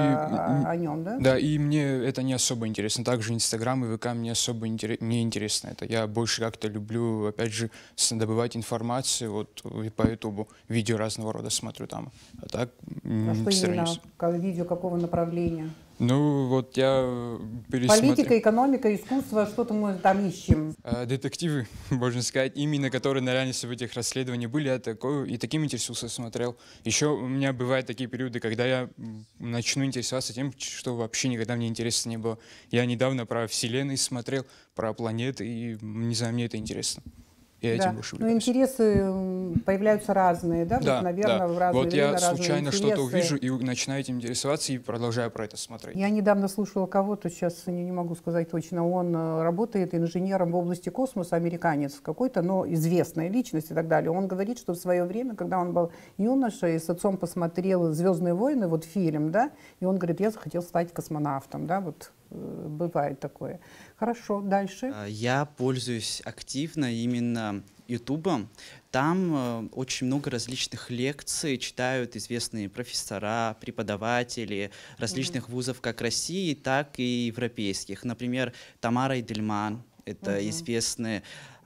[SPEAKER 1] о нем, да?
[SPEAKER 16] Да, и мне это не особо интересно. Также Инстаграм и ВК мне особо не интересно это. Я больше как-то люблю, опять же, добывать информацию вот по Ютубу. Видео разного рода смотрю там. А так
[SPEAKER 1] что именно? Видео какого направления?
[SPEAKER 16] Ну, вот я пересмотрел...
[SPEAKER 1] Политика, экономика, искусство, что-то мы там ищем.
[SPEAKER 16] Детективы, можно сказать, именно которые на реальности в этих расследованиях были, я таким интересовался, смотрел. Еще у меня бывают такие периоды, когда я начну интересоваться тем, что вообще никогда мне интересно не было. Я недавно про Вселенную смотрел, про планеты, и, не знаю, мне это интересно. Я этим больше увлекаюсь.
[SPEAKER 1] Ну, интересы появляются разные, да?
[SPEAKER 16] Да,
[SPEAKER 1] вот, наверное,
[SPEAKER 16] да.
[SPEAKER 1] в разное
[SPEAKER 16] вот
[SPEAKER 1] время
[SPEAKER 16] я случайно что-то увижу и
[SPEAKER 1] интересы.
[SPEAKER 16] начинаю этим интересоваться и продолжаю про это смотреть.
[SPEAKER 1] Я недавно слушала кого-то, сейчас не могу сказать точно, он работает инженером в области космоса, американец какой-то, но известная личность и так далее. Он говорит, что в свое время, когда он был юношей, с отцом посмотрел «Звездные войны», вот фильм, да, и он говорит: я захотел стать космонавтом, да, вот бывает такое. Хорошо, дальше.
[SPEAKER 3] Я пользуюсь активно именно Ютубом. Там очень много различных лекций читают известные профессора, преподаватели различных вузов как России, так и европейских. Например, Тамара Эдельман, это известный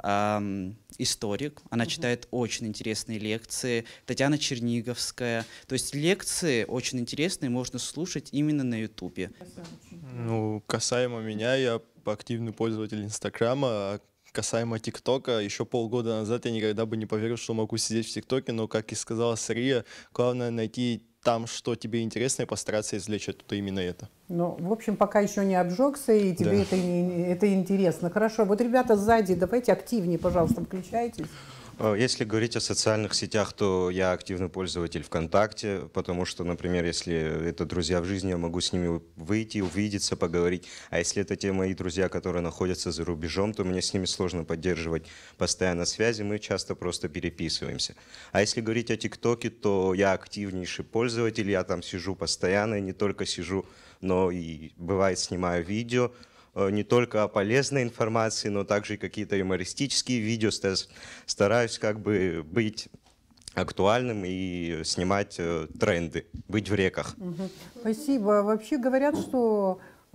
[SPEAKER 3] историк, она читает очень интересные лекции. Татьяна Черниговская. То есть лекции очень интересные, можно слушать именно на Ютубе.
[SPEAKER 7] Ну, касаемо меня, я активный пользователь Инстаграма, а касаемо ТикТока, еще полгода назад я никогда бы не поверил, что могу сидеть в ТикТоке, но, как и сказала Сария, главное найти там, что тебе интересно, и постараться извлечь оттуда именно это.
[SPEAKER 1] Ну, в общем, пока еще не обжегся, и тебе это интересно. Хорошо, вот, ребята, сзади, давайте активнее, пожалуйста, включайтесь.
[SPEAKER 14] Если говорить о социальных сетях, то я активный пользователь ВКонтакте, потому что, например, если это друзья в жизни, я могу с ними выйти, увидеться, поговорить. А если это те мои друзья, которые находятся за рубежом, то мне с ними сложно поддерживать постоянно связи, мы часто просто переписываемся. А если говорить о ТикТоке, то я активнейший пользователь, я там сижу постоянно, и не только сижу, но и бывает снимаю видео. Не только о полезной информации, но также и какие-то юмористические видео. Стараюсь как бы быть актуальным и снимать тренды, быть в реках.
[SPEAKER 1] Спасибо. Вообще говорят, что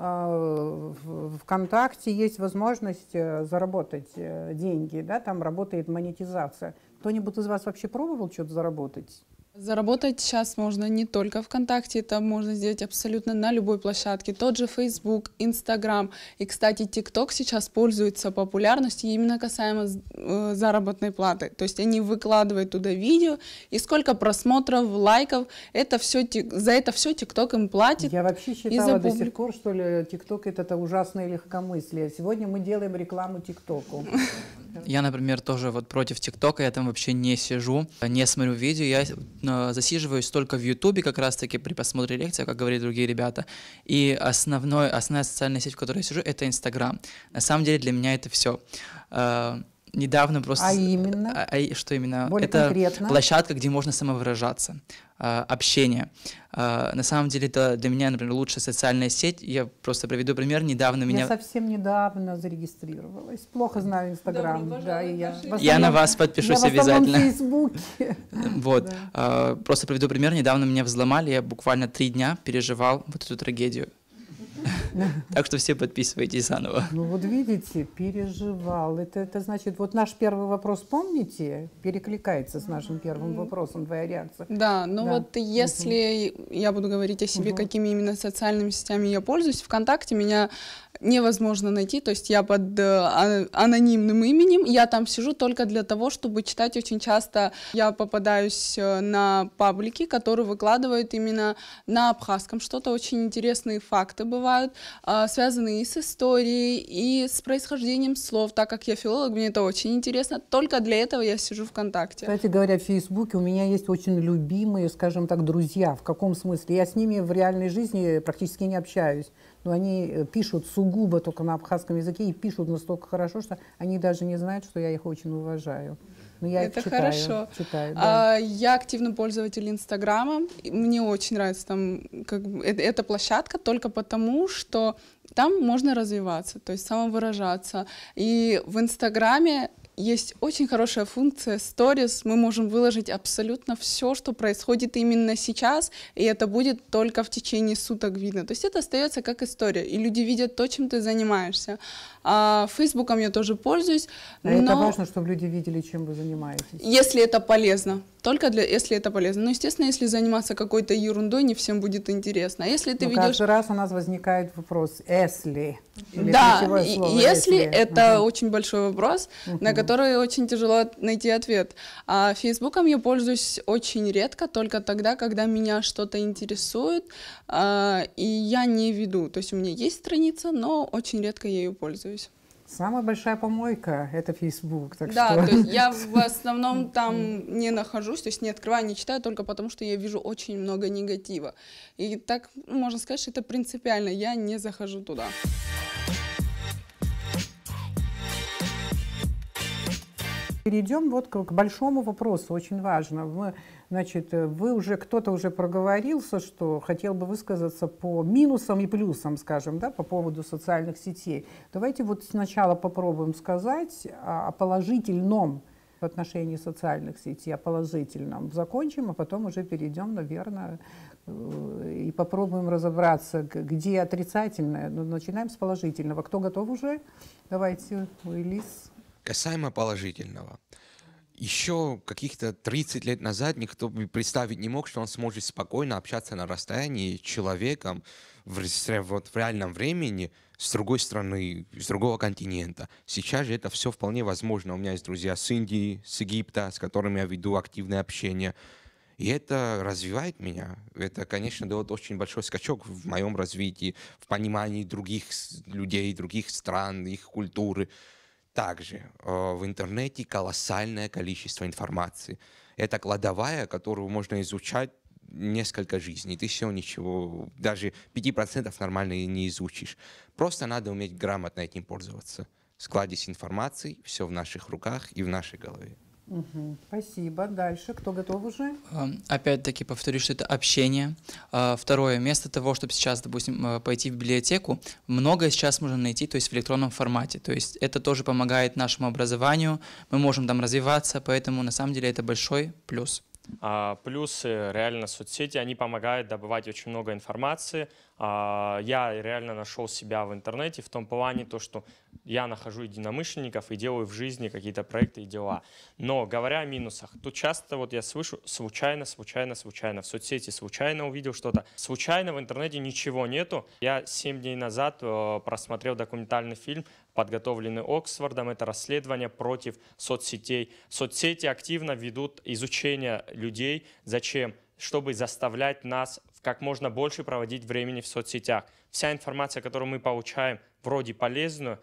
[SPEAKER 1] в ВКонтакте есть возможность заработать деньги, да, там работает монетизация. Кто-нибудь из вас вообще пробовал что-то заработать?
[SPEAKER 2] Заработать сейчас можно не только ВКонтакте, это можно сделать абсолютно на любой площадке. Тот же Facebook, Instagram. И, кстати, TikTok сейчас пользуется популярностью именно касаемо заработной платы. То есть они выкладывают туда видео, и сколько просмотров, лайков, это все, за это все TikTok им платит.
[SPEAKER 1] Я вообще считала до сих пор, что ли, TikTok это ужасное легкомыслие. Сегодня мы делаем рекламу TikTok.
[SPEAKER 12] Я, например, тоже вот против ТикТока, я там вообще не сижу, не смотрю видео, я засиживаюсь только в Ютубе как раз-таки при просмотре лекций, как говорят другие ребята. И основная социальная сеть, в которой я сижу, это Инстаграм. На самом деле для меня это все. Недавно просто...
[SPEAKER 1] А именно?
[SPEAKER 12] Что именно?
[SPEAKER 1] Более
[SPEAKER 12] это
[SPEAKER 1] конкретно?
[SPEAKER 12] площадка, где можно самовыражаться, общение. На самом деле это для меня, например, лучшая социальная сеть. Я просто приведу пример. Недавно меня...
[SPEAKER 1] Я совсем недавно зарегистрировалась. Плохо знаю Инстаграм. Да, и
[SPEAKER 12] я на вас подпишусь обязательно.
[SPEAKER 1] Я в Фейсбуке.
[SPEAKER 12] Вот. Просто приведу пример. Недавно меня взломали. Я буквально 3 дня переживал вот эту трагедию. Так что все подписывайтесь заново.
[SPEAKER 1] Ну вот видите, переживал. Это значит, вот наш первый вопрос, помните, перекликается с нашим первым вопросом, твоя реакция.
[SPEAKER 2] Да, но вот если я буду говорить о себе, какими именно социальными сетями я пользуюсь, ВКонтакте меня невозможно найти, то есть я под анонимным именем, я там сижу только для того, чтобы читать. Очень часто я попадаюсь на паблики, которые выкладывают именно на абхазском что-то, очень интересные факты бывают, связанные и с историей, и с происхождением слов. Так как я филолог, мне это очень интересно, только для этого я сижу ВКонтакте.
[SPEAKER 1] Кстати говоря, в Фейсбуке у меня есть очень любимые, скажем так, друзья. В каком смысле? Я с ними в реальной жизни практически не общаюсь. Но они пишут сугубо только на абхазском языке и пишут настолько хорошо, что они даже не знают, что я их очень уважаю. Но я
[SPEAKER 2] это
[SPEAKER 1] их читаю,
[SPEAKER 2] хорошо.
[SPEAKER 1] Да.
[SPEAKER 2] Я активный пользователь Инстаграма. Мне очень нравится там эта площадка только потому, что там можно развиваться, то есть самовыражаться. И в Инстаграме есть очень хорошая функция Stories. Мы можем выложить абсолютно все, что происходит именно сейчас, и это будет только в течение суток видно. То есть это остается как история, и люди видят то, чем ты занимаешься. Фейсбуком я тоже пользуюсь.
[SPEAKER 1] Но это важно, чтобы люди видели, чем вы занимаетесь.
[SPEAKER 2] Если это полезно. Только если это полезно. Но, естественно, если заниматься какой-то ерундой, не всем будет интересно. А если ты ведешь...
[SPEAKER 1] Каждый раз у нас возникает вопрос «если».
[SPEAKER 2] Да, если это очень большой вопрос, на который очень тяжело найти ответ. А Фейсбуком я пользуюсь очень редко, только тогда, когда меня что-то интересует, и я не веду. То есть у меня есть страница, но очень редко я ее пользуюсь.
[SPEAKER 1] Самая большая помойка — это Facebook. Так
[SPEAKER 2] да,
[SPEAKER 1] что...
[SPEAKER 2] то есть я в основном там не нахожусь, то есть не открываю, не читаю, только потому что я вижу очень много негатива. И так можно сказать, что это принципиально, я не захожу туда.
[SPEAKER 1] Перейдем вот к большому вопросу, очень важно. Значит, кто-то уже проговорился, что хотел бы высказаться по минусам и плюсам, скажем, да, по поводу социальных сетей. Давайте вот сначала попробуем сказать о положительном в отношении социальных сетей, о положительном. Закончим, а потом уже перейдем, наверное, и попробуем разобраться, где отрицательное. Но начинаем с положительного. Кто готов уже? Давайте, Элис.
[SPEAKER 11] Касаемо положительного. Еще каких-то 30 лет назад никто бы представить не мог, что он сможет спокойно общаться на расстоянии с человеком в реальном времени с другой страны, с другого континента. Сейчас же это все вполне возможно. У меня есть друзья с Индии, с Египта, с которыми я веду активное общение. И это развивает меня. Это, конечно, дает очень большой скачок в моем развитии, в понимании других людей, других стран, их культуры. Также в интернете колоссальное количество информации. Это кладовая, которую можно изучать несколько жизней. Ты все ничего, даже 5% нормально не изучишь. Просто надо уметь грамотно этим пользоваться. Складись информацией, все в наших руках и в нашей голове.
[SPEAKER 1] Спасибо. Дальше. Кто готов уже?
[SPEAKER 12] Опять-таки повторюсь, что это общение. Второе. Вместо того, чтобы сейчас, допустим, пойти в библиотеку, многое сейчас можно найти, то есть в электронном формате. То есть это тоже помогает нашему образованию. Мы можем там развиваться, поэтому на самом деле это большой плюс.
[SPEAKER 9] Плюсы реально соцсети, они помогают добывать очень много информации. Я реально нашел себя в интернете в том плане, то, что я нахожу единомышленников и делаю в жизни какие-то проекты и дела. Но говоря о минусах, то часто вот я слышу случайно в соцсети случайно увидел что-то. Случайно в интернете ничего нету. Я 7 дней назад просмотрел документальный фильм, подготовленный Оксфордом. Это расследование против соцсетей. Соцсети активно ведут изучение людей. Зачем? Чтобы заставлять нас как можно больше проводить времени в соцсетях. Вся информация, которую мы получаем, вроде полезную,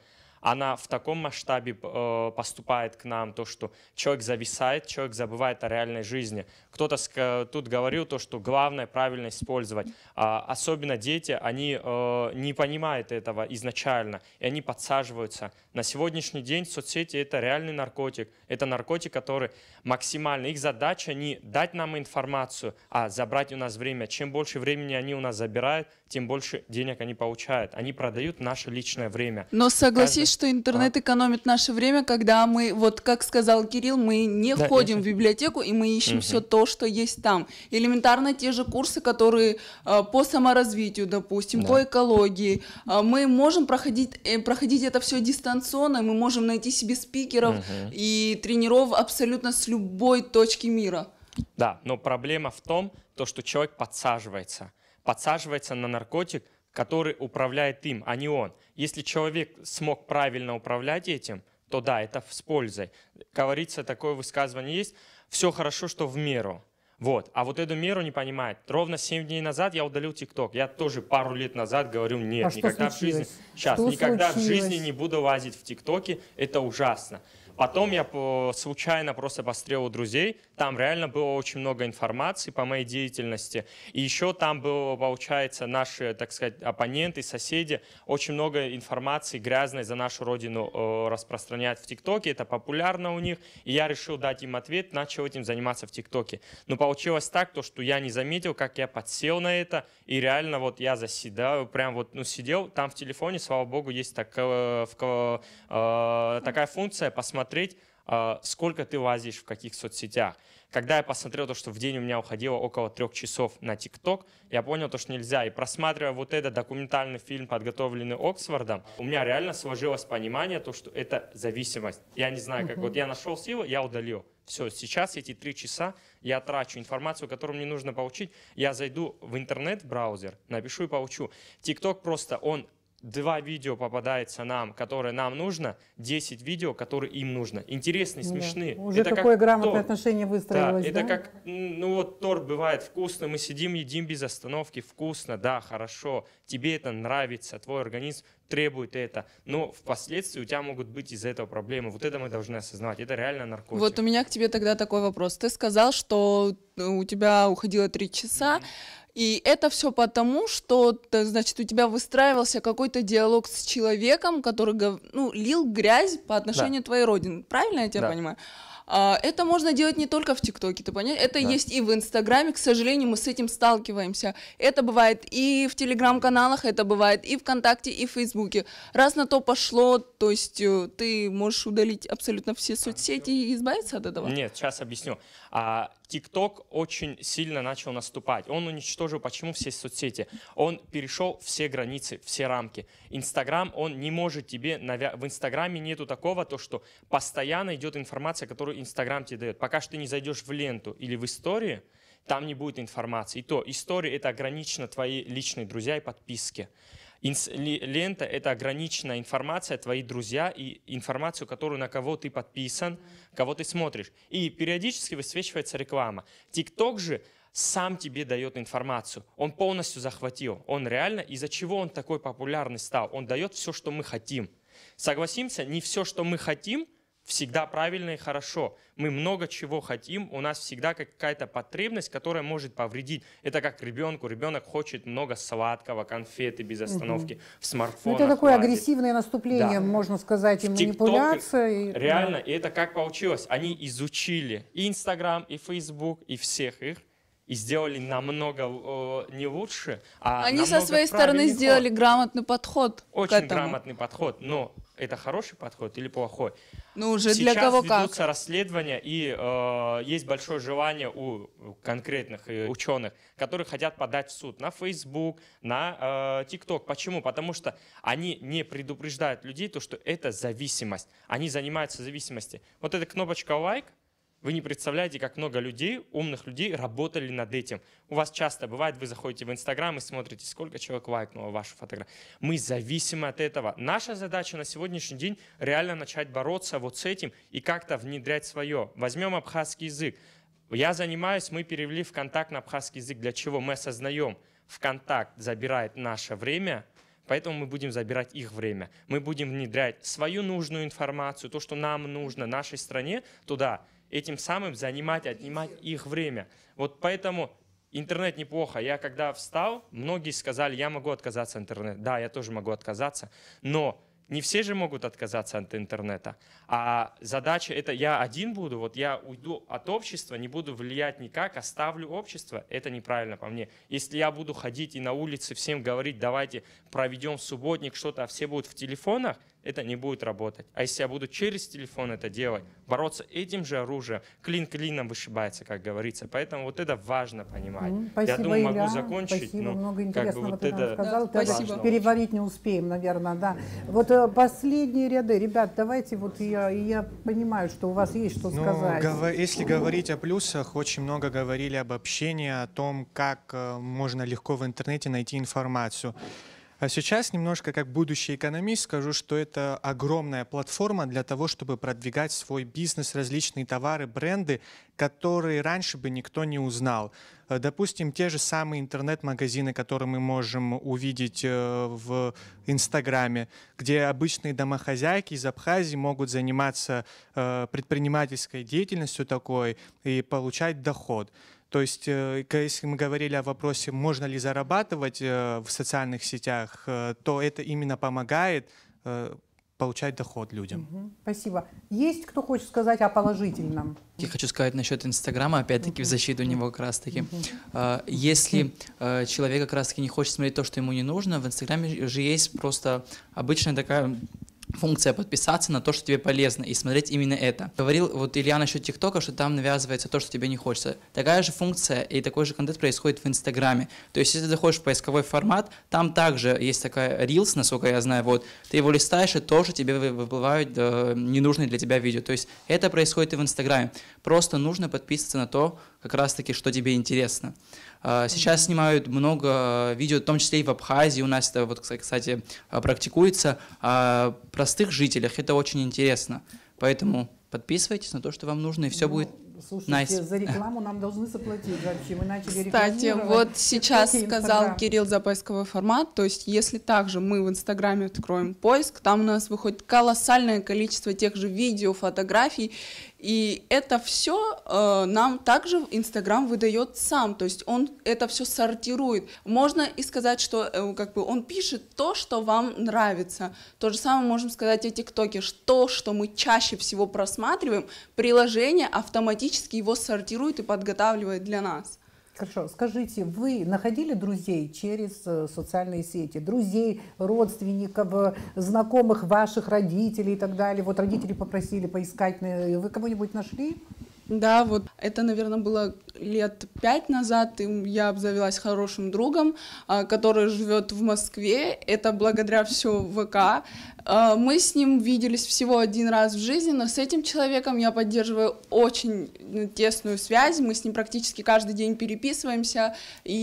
[SPEAKER 9] она в таком масштабе поступает к нам, то, что человек зависает, человек забывает о реальной жизни. Кто-то тут говорил, то, что главное правильно использовать. Особенно дети, они не понимают этого изначально, и они подсаживаются. На сегодняшний день соцсети — это реальный наркотик. Это наркотик, который максимально... Их задача не дать нам информацию, а забрать у нас время. Чем больше времени они у нас забирают, тем больше денег они получают. Они продают наше личное время.
[SPEAKER 2] Но согласись, что интернет экономит наше время, когда мы, вот как сказал Кирилл, мы не ходим в библиотеку, и мы ищем все то, что есть там. Элементарно те же курсы, которые по саморазвитию, допустим, по экологии. Мы можем проходить это все дистанционно, мы можем найти себе спикеров и тренеров абсолютно с любой точки мира.
[SPEAKER 9] Да, но проблема в том, что человек подсаживается на наркотик, который управляет им, а не он. Если человек смог правильно управлять этим, то да, это с пользой. Говорится, такое высказывание есть: все хорошо, что в меру. Вот. А вот эту меру не понимает. Ровно 7 дней назад я удалил ТикТок. Я тоже пару лет назад говорю: нет, никогда в жизни, никогда в жизни не буду лазить в ТикТоке, это ужасно. Потом я случайно просто посмотрел у друзей, там реально было очень много информации по моей деятельности. И еще там было, получается, наши, так сказать, оппоненты, соседи, очень много информации грязной за нашу родину распространяют в ТикТоке, это популярно у них. И я решил дать им ответ, начал этим заниматься в ТикТоке. Но получилось так, что я не заметил, как я подсел на это, и реально вот я заседал, прям вот, сидел, там в телефоне, слава богу, есть такая функция посмотреть, сколько ты лазишь в каких соцсетях. Когда я посмотрел что в день у меня уходило около 3 часов на ТикТок, я понял что нельзя. И просматривая вот этот документальный фильм, подготовленный Оксфордом, у меня реально сложилось понимание, что это зависимость. Я не знаю, как вот я нашел силу, я удалил. Все, сейчас эти 3 часа я трачу информацию, которую мне нужно получить. Я зайду в интернет, в браузер, напишу и получу. ТикТок просто, он 2 видео попадается нам, которые нам нужно, 10 видео, которые им нужно. Интересные, смешные.
[SPEAKER 1] Уже
[SPEAKER 9] это
[SPEAKER 1] такое
[SPEAKER 9] как
[SPEAKER 1] грамотное
[SPEAKER 9] торт.
[SPEAKER 1] отношение выстроилось,
[SPEAKER 9] это как, вот торт бывает вкусный, мы сидим, едим без остановки, вкусно, да, хорошо, тебе это нравится, твой организм требует это, но впоследствии у тебя могут быть из-за этого проблемы. Вот это мы должны осознавать, это реально наркотик.
[SPEAKER 2] Вот у меня к тебе тогда такой вопрос. Ты сказал, что у тебя уходило 3 часа, и это все потому, что, значит, у тебя выстраивался какой-то диалог с человеком, который лил грязь по отношению к твоей родине. Правильно я тебя понимаю? Это можно делать не только в ТикТоке, ты понимаешь? Это есть и в Инстаграме, к сожалению, мы с этим сталкиваемся. Это бывает и в Телеграм-каналах, это бывает и ВКонтакте, и в Фейсбуке. Раз на то пошло, то есть ты можешь удалить абсолютно все соцсети и избавиться от этого?
[SPEAKER 9] Нет, сейчас объясню. ТикТок очень сильно начал наступать. Он уничтожил почему все соцсети. Он перешел все границы, все рамки. Инстаграм, он не может тебе... В Инстаграме нету такого, что постоянно идет информация, которую Инстаграм тебе дает. Пока что ты не зайдешь в ленту или в истории, там не будет информации. И то, история — это ограничено твои личные друзья и подписки. Лента — это ограниченная информация, твои друзья и информацию, на кого ты подписан, кого ты смотришь. И периодически высвечивается реклама. ТикТок же сам тебе дает информацию. Он полностью захватил. Он реально, из-за чего он такой популярный стал? Он дает все, что мы хотим. Согласимся, не все, что мы хотим, всегда правильно и хорошо. Мы много чего хотим, у нас всегда какая-то потребность, которая может повредить. Это как ребенку. Ребенок хочет много сладкого, конфеты без остановки, в смартфонах.
[SPEAKER 1] Это такое
[SPEAKER 9] лазит.
[SPEAKER 1] агрессивное наступление, можно сказать, и манипуляция.
[SPEAKER 9] Реально, и это как получилось? Они изучили и Инстаграм, и Фейсбук, и всех их, и сделали намного не лучше, а
[SPEAKER 2] они со своей стороны сделали грамотный подход.
[SPEAKER 9] Очень грамотный подход, но это хороший подход или плохой?
[SPEAKER 2] Уже для кого как.
[SPEAKER 9] Сейчас ведутся расследования, и есть большое желание у конкретных ученых, которые хотят подать в суд на Facebook, на TikTok. Почему? Потому что они не предупреждают людей, что это зависимость. Они занимаются зависимостью. Вот эта кнопочка «лайк», вы не представляете, как много людей, умных людей, работали над этим. У вас часто бывает, вы заходите в Инстаграм и смотрите, сколько человек лайкнуло вашу фотографию. Мы зависимы от этого. Наша задача на сегодняшний день реально начать бороться вот с этим и как-то внедрять свое. Возьмем абхазский язык. Мы перевели ВКонтакт на абхазский язык. Для чего? Мы осознаем, ВКонтакт забирает наше время, Поэтому мы будем забирать их время. Мы будем внедрять свою нужную информацию, то, что нам нужно, нашей стране, туда. Этим самым отнимать их время. Вот поэтому интернет неплохо. Я когда встал, многие сказали, я могу отказаться от интернета. Да, я тоже могу отказаться, но не все же могут отказаться от интернета. А задача это я один буду, вот я уйду от общества, не буду влиять никак, оставлю общество. Это неправильно по мне. Если я буду ходить и на улице всем говорить, давайте проведем субботник, что-то, а все будут в телефонах, это не будет работать. А если я буду через телефон это делать, бороться этим же оружием, клин клином вышибается, как говорится. Поэтому вот это важно понимать.
[SPEAKER 1] Спасибо,
[SPEAKER 9] я думаю,
[SPEAKER 1] Илья.
[SPEAKER 9] могу закончить.
[SPEAKER 1] Спасибо,
[SPEAKER 9] но
[SPEAKER 1] много
[SPEAKER 9] как бы
[SPEAKER 1] интересного
[SPEAKER 9] вот
[SPEAKER 1] ты нам
[SPEAKER 9] это
[SPEAKER 1] сказал.
[SPEAKER 9] важно.
[SPEAKER 1] Переварить не успеем, наверное, да. Вот последние ряды. Ребят, давайте, вот я понимаю, что у вас есть что сказать.
[SPEAKER 4] Если говорить о плюсах, очень много говорили об общении, о том, как можно легко в интернете найти информацию. А сейчас немножко как будущий экономист скажу, что это огромная платформа для того, чтобы продвигать свой бизнес, различные товары, бренды, которые раньше бы никто не узнал. Допустим, те же самые интернет-магазины, которые мы можем увидеть в Инстаграме, где обычные домохозяйки из Абхазии могут заниматься предпринимательской деятельностью такой и получать доход. То есть, если мы говорили о вопросе, можно ли зарабатывать в социальных сетях, то это именно помогает получать доход людям.
[SPEAKER 1] Спасибо. Есть кто хочет сказать о положительном?
[SPEAKER 12] Я хочу сказать насчет Инстаграма, опять-таки в защиту него как раз-таки. Если человек как раз-таки не хочет смотреть то, что ему не нужно, в Инстаграме же есть просто обычная такая функция подписаться на то, что тебе полезно, и смотреть именно это. Говорил вот Илья насчет ТикТока, что там навязывается то, что тебе не хочется. Такая же функция и такой же контент происходит в Инстаграме. То есть, если ты заходишь в поисковой формат, там также есть такая Reels, насколько я знаю, вот, ты его листаешь, и тоже тебе выплывают ненужные для тебя видео. То есть, это происходит и в Инстаграме. Просто нужно подписываться на то, как раз-таки, что тебе интересно. Сейчас снимают много видео, в том числе и в Абхазии, у нас это, вот, кстати, практикуется, о простых жителях, это очень интересно. Поэтому подписывайтесь на то, что вам нужно, и все будет
[SPEAKER 1] Слушайте,
[SPEAKER 12] nice.
[SPEAKER 1] За рекламу нам должны заплатить вообще. Мы начали
[SPEAKER 2] Кстати,
[SPEAKER 1] рекламировать.
[SPEAKER 2] вот сейчас
[SPEAKER 1] TikTok и
[SPEAKER 2] сказал
[SPEAKER 1] Instagram.
[SPEAKER 2] Кирилл за поисковой формат, то есть если также мы в Инстаграме откроем поиск, там у нас выходит колоссальное количество тех же видео, фотографий, и это все нам также Инстаграм выдает сам, то есть он это все сортирует. Можно и сказать, что как бы он пишет то, что вам нравится. То же самое можем сказать о ТикТоке, что мы чаще всего просматриваем, приложение автоматически его сортирует и подготавливает для нас.
[SPEAKER 1] Хорошо, скажите, вы находили друзей через социальные сети? Друзей, родственников, знакомых ваших родителей и так далее? Вот родители попросили поискать, вы кого-нибудь нашли?
[SPEAKER 2] Да, вот это, наверное, было лет 5 назад, и я обзавелась хорошим другом, который живет в Москве, это благодаря все ВК. Мы с ним виделись всего один раз в жизни, но с этим человеком я поддерживаю очень тесную связь, мы с ним практически каждый день переписываемся, и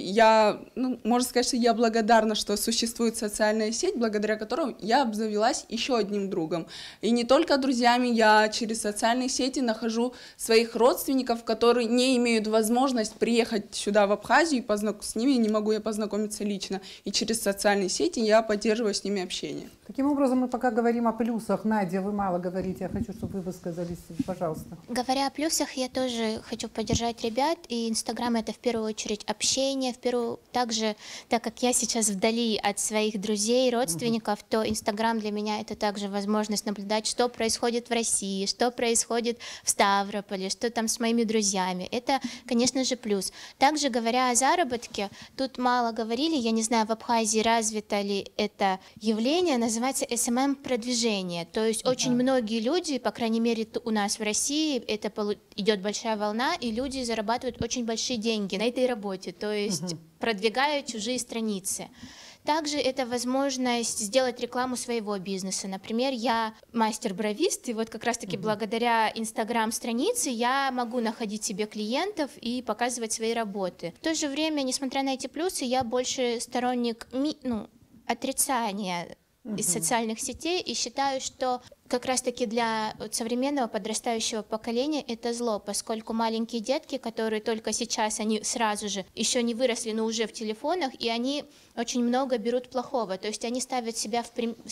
[SPEAKER 2] я, можно сказать, что я благодарна, что существует социальная сеть, благодаря которой я обзавелась еще одним другом. И не только друзьями, я через социальные сети нахожу своих родственников, которые не имеют возможность приехать сюда, в Абхазию, и с ними не могу я познакомиться лично. И через социальные сети я поддерживаю с ними общение.
[SPEAKER 1] Таким образом, мы пока говорим о плюсах. Надя, вы мало говорите, я хочу, чтобы вы высказались, пожалуйста.
[SPEAKER 8] Говоря о плюсах, я тоже хочу поддержать ребят, и Инстаграм — это в первую очередь общение, также, так как я сейчас вдали от своих друзей, родственников, то Инстаграм для меня — это также возможность наблюдать, что происходит в России, что происходит в Ставрополе, что там с моими друзьями. Это, конечно же, плюс. Также, говоря о заработке, тут мало говорили, я не знаю, в Абхазии развито ли это явление, называется SMM-продвижение. То есть очень многие люди, по крайней мере у нас в России, это идет большая волна, и люди зарабатывают очень большие деньги на этой работе, то есть продвигая чужие страницы. Также это возможность сделать рекламу своего бизнеса. Например, я мастер-бровист, и вот как раз-таки благодаря Инстаграм-странице я могу находить себе клиентов и показывать свои работы. В то же время, несмотря на эти плюсы, я больше сторонник отрицания из социальных сетей, и считаю, что как раз-таки для современного подрастающего поколения это зло, поскольку маленькие детки, которые только сейчас, они сразу же еще не выросли, но уже в телефонах, и они очень много берут плохого, то есть они ставят себя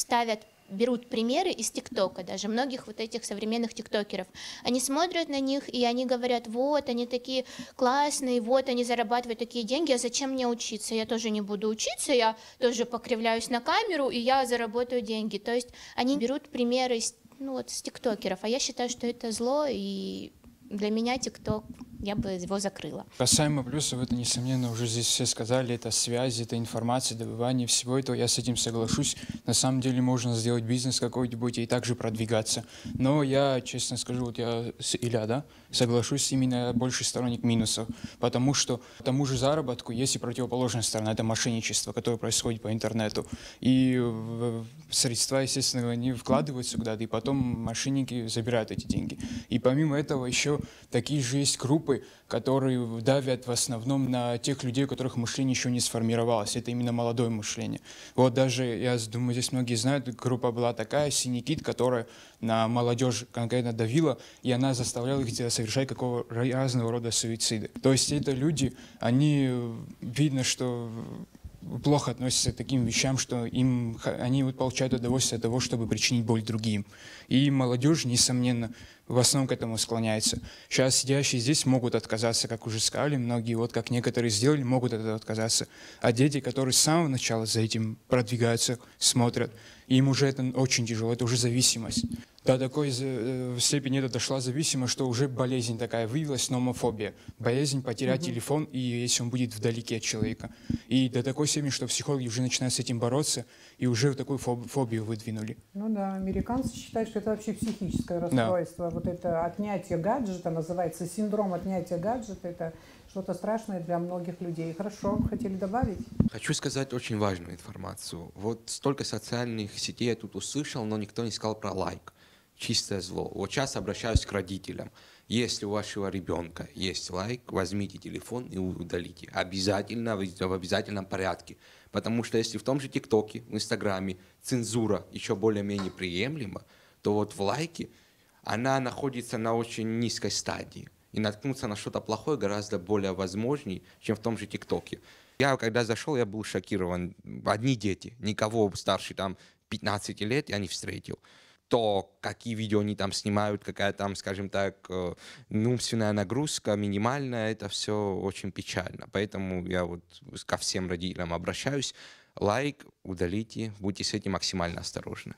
[SPEAKER 8] берут примеры из ТикТока, даже многих вот этих современных тиктокеров. Они смотрят на них, и они говорят, вот, они такие классные, вот, они зарабатывают такие деньги, а зачем мне учиться? Я тоже не буду учиться, я тоже покривляюсь на камеру, и я заработаю деньги. То есть они берут примеры из тиктокеров, а я считаю, что это зло, и для меня ТикТок, я бы его закрыла.
[SPEAKER 16] Касаемо плюсов, это, несомненно, уже здесь все сказали, это связи, это информация, добывание всего этого, я с этим соглашусь. На самом деле можно сделать бизнес какой-нибудь и также продвигаться. Но я, честно скажу, вот я с Илья, да, соглашусь, именно больше сторонник минусов, потому что тому же заработку есть и противоположная сторона, это мошенничество, которое происходит по интернету. И средства, естественно, они вкладываются куда-то, и потом мошенники забирают эти деньги. И помимо этого еще такие же есть группы, которые давят в основном на тех людей, у которых мышление еще не сформировалось. Это именно молодое мышление. Вот даже, я думаю, здесь многие знают, группа была такая, «Синий кит», которая на молодежь конкретно давила, и она заставляла их совершать разного рода суициды. То есть это люди, они, видно, что плохо относятся к таким вещам, что они вот получают удовольствие от того, чтобы причинить боль другим. И молодежь, несомненно, в основном к этому склоняется. Сейчас сидящие здесь могут отказаться, как уже сказали, многие, вот как некоторые сделали, могут от этого отказаться. А дети, которые с самого начала за этим продвигаются, смотрят, им уже это очень тяжело, это уже зависимость. До такой степени это дошла зависимость, что уже болезнь такая выявилась, номофобия. Боязнь потерять телефон, и если он будет вдалеке от человека. И до такой степени, что психологи уже начинают с этим бороться, и уже такую фобию выдвинули.
[SPEAKER 1] Ну да, американцы считают, что это вообще психическое расстройство. Да. Вот это отнятие гаджета, называется синдром отнятия гаджета, это что-то страшное для многих людей. Хорошо, хотели добавить?
[SPEAKER 11] Хочу сказать очень важную информацию. Вот столько социальных сетей я тут услышал, но никто не сказал про лайк. Чистое зло. Вот сейчас обращаюсь к родителям. Если у вашего ребенка есть лайк, возьмите телефон и удалите. Обязательно, в обязательном порядке. Потому что если в том же ТикТоке, в Инстаграме цензура еще более-менее приемлема, то вот в лайке она находится на очень низкой стадии. И наткнуться на что-то плохое гораздо более возможней, чем в том же ТикТоке. Я когда зашел, я был шокирован. Одни дети, никого старше 15 лет я не встретил. То, какие видео они там снимают, какая там, скажем так, умственная нагрузка минимальная, это все очень печально. Поэтому я вот ко всем родителям обращаюсь. Лайк, удалите, будьте с этим максимально осторожны.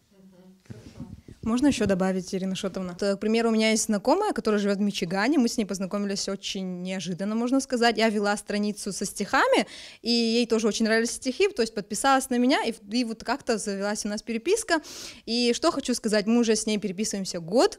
[SPEAKER 10] Можно еще добавить, Ирина Шотовна? К примеру, у меня есть знакомая, которая живет в Мичигане, мы с ней познакомились очень неожиданно, можно сказать. Я вела страницу со стихами, и ей тоже очень нравились стихи, то есть подписалась на меня, и вот как-то завелась у нас переписка. И что хочу сказать, мы уже с ней переписываемся год.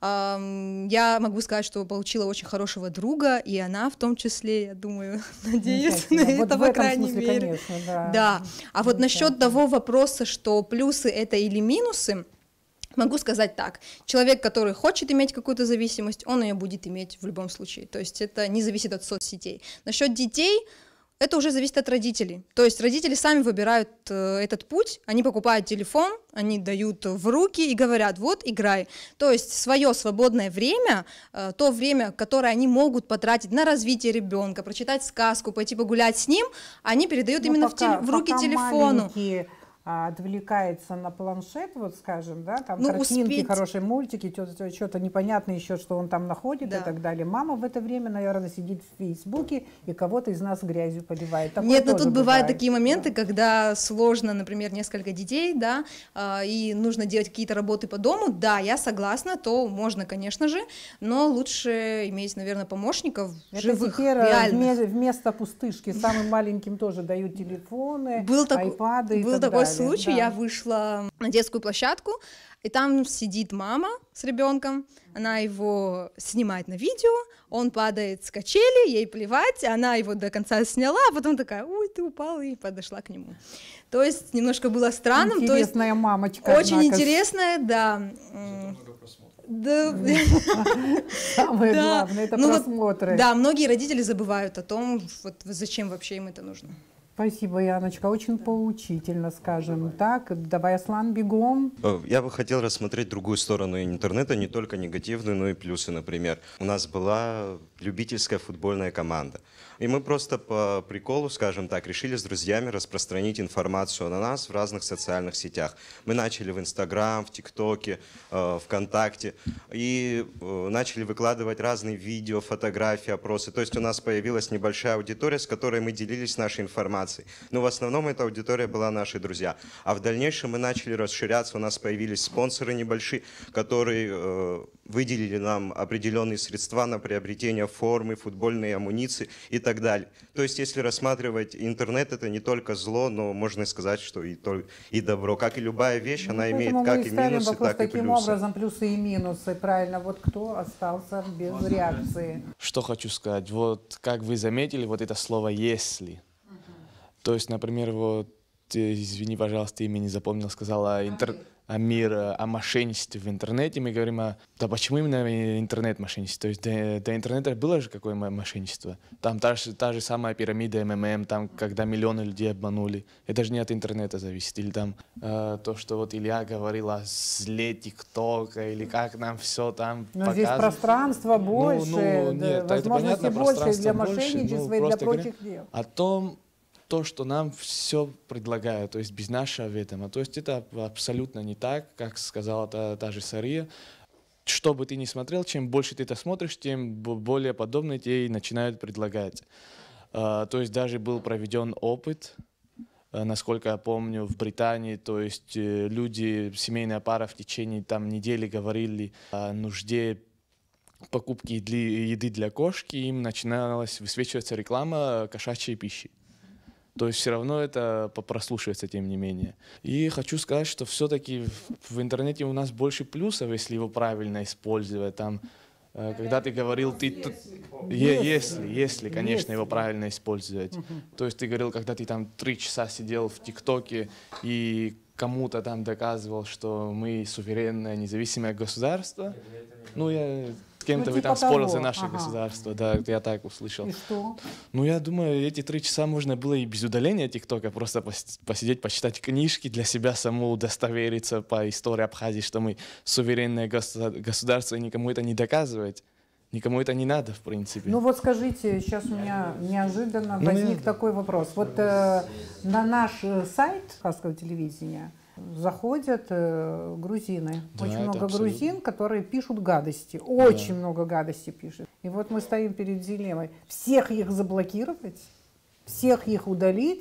[SPEAKER 10] Я могу сказать, что получила очень хорошего друга, и она в том числе, я думаю, надеюсь на это, по крайней мере. Конечно, да. А вот насчет того вопроса, что плюсы это или минусы, могу сказать так, человек, который хочет иметь какую-то зависимость, он ее будет иметь в любом случае, то есть это не зависит от соцсетей. Насчет детей, это уже зависит от родителей, то есть родители сами выбирают этот путь, они покупают телефон, они дают в руки и говорят, вот, играй. То есть свое свободное время, то время, которое они могут потратить на развитие ребенка, прочитать сказку, пойти погулять с ним, они передают именно в руки телефону.
[SPEAKER 1] Отвлекается на планшет, вот скажем, да, там картинки, хорошие мультики, что-то непонятное еще, что он там находит, и так далее. Мама в это время, наверное, сидит в Фейсбуке и кого-то из нас грязью поливает. Такое
[SPEAKER 10] Нет, но тут бывают такие моменты, когда сложно, например, несколько детей, да, и нужно делать какие-то работы по дому, да, я согласна, то можно, конечно же, но лучше иметь, наверное, помощников живых, реальных.
[SPEAKER 1] Вместо пустышки самым маленьким тоже дают телефоны, айпады и так далее.
[SPEAKER 10] Случай, я вышла на детскую площадку, и там сидит мама с ребенком, она его снимает на видео, он падает с качели, ей плевать, она его до конца сняла, а потом такая, ой, ты упала, и подошла к нему. То есть немножко было странным.
[SPEAKER 1] Интересная мамочка.
[SPEAKER 10] Очень интересная, да.
[SPEAKER 1] Самое главное, это просмотры.
[SPEAKER 10] Да, многие родители забывают о том, вот зачем вообще им это нужно.
[SPEAKER 1] Спасибо, Яночка, очень поучительно, скажем так. Давай, Аслан, бегом.
[SPEAKER 14] Я бы хотел рассмотреть другую сторону интернета, не только негативную, но и плюсы, например. У нас была любительская футбольная команда. И мы просто по приколу, скажем так, решили с друзьями распространить информацию о нас в разных социальных сетях. Мы начали в Инстаграм, в ТикТоке, ВКонтакте и начали выкладывать разные видео, фотографии, опросы. То есть у нас появилась небольшая аудитория, с которой мы делились нашей информацией. Но в основном эта аудитория была наши друзья. А в дальнейшем мы начали расширяться, у нас появились спонсоры небольшие, которые выделили нам определенные средства на приобретение формы, футбольной амуниции и так далее. То есть, если рассматривать интернет, это не только зло, но можно сказать, что и добро. Как и любая вещь, она имеет как и минусы, так и
[SPEAKER 1] таким
[SPEAKER 14] плюсы.
[SPEAKER 1] образом, плюсы и минусы, правильно. Вот кто остался без реакции?
[SPEAKER 5] Что хочу сказать, вот как вы заметили, вот это слово «если». То есть, например, вот, извини, пожалуйста, имя не запомнил, сказала о мошенничестве в интернете. Мы говорим, да почему именно интернет-мошенничество? То есть до интернета было же какое мошенничество? Там та же самая пирамида МММ, там, когда миллионы людей обманули. Это же не от интернета зависит. Или там то, что вот Илья говорил о зле ТикТока, или как нам все там
[SPEAKER 1] показывают. Но здесь пространство больше,
[SPEAKER 5] нет,
[SPEAKER 1] возможности
[SPEAKER 5] это
[SPEAKER 1] больше для
[SPEAKER 5] больше,
[SPEAKER 1] мошенничества и для прочих дел.
[SPEAKER 5] О том, то, что нам все предлагают, то есть без нашего ведома. То есть это абсолютно не так, как сказала та же Сария. Что бы ты ни смотрел, чем больше ты это смотришь, тем более подобное тебе и начинают предлагать. То есть даже был проведен опыт, насколько я помню, в Британии, то есть люди, семейная пара в течение недели говорили о нужде покупки еды для кошки, им начиналась высвечиваться реклама кошачьей пищи. То есть все равно это прослушивается, тем не менее. И хочу сказать, что все-таки в интернете у нас больше плюсов, если его правильно использовать. Там, когда ты говорил, если, конечно, его правильно использовать. То есть ты говорил, когда ты там 3 часа сидел в ТикТоке и кому-то там доказывал, что мы суверенное, независимое государство. Ну, кем-то вы там спорил за наше государство, да, я так услышал.
[SPEAKER 1] И что?
[SPEAKER 5] Ну, я думаю, эти 3 часа можно было и без удаления ТикТока просто посидеть, почитать книжки, для себя саму удостовериться по истории Абхазии, что мы суверенное государство, и никому это не доказывать. Никому это не надо, в принципе.
[SPEAKER 1] Ну вот скажите, сейчас у меня неожиданно возник такой вопрос. Вот на наш сайт Абхазского телевидения заходят грузины. Да, очень много грузин, которые пишут гадости. Очень много гадости пишут. И вот мы стоим перед дилеммой. Всех их заблокировать? Всех их удалить?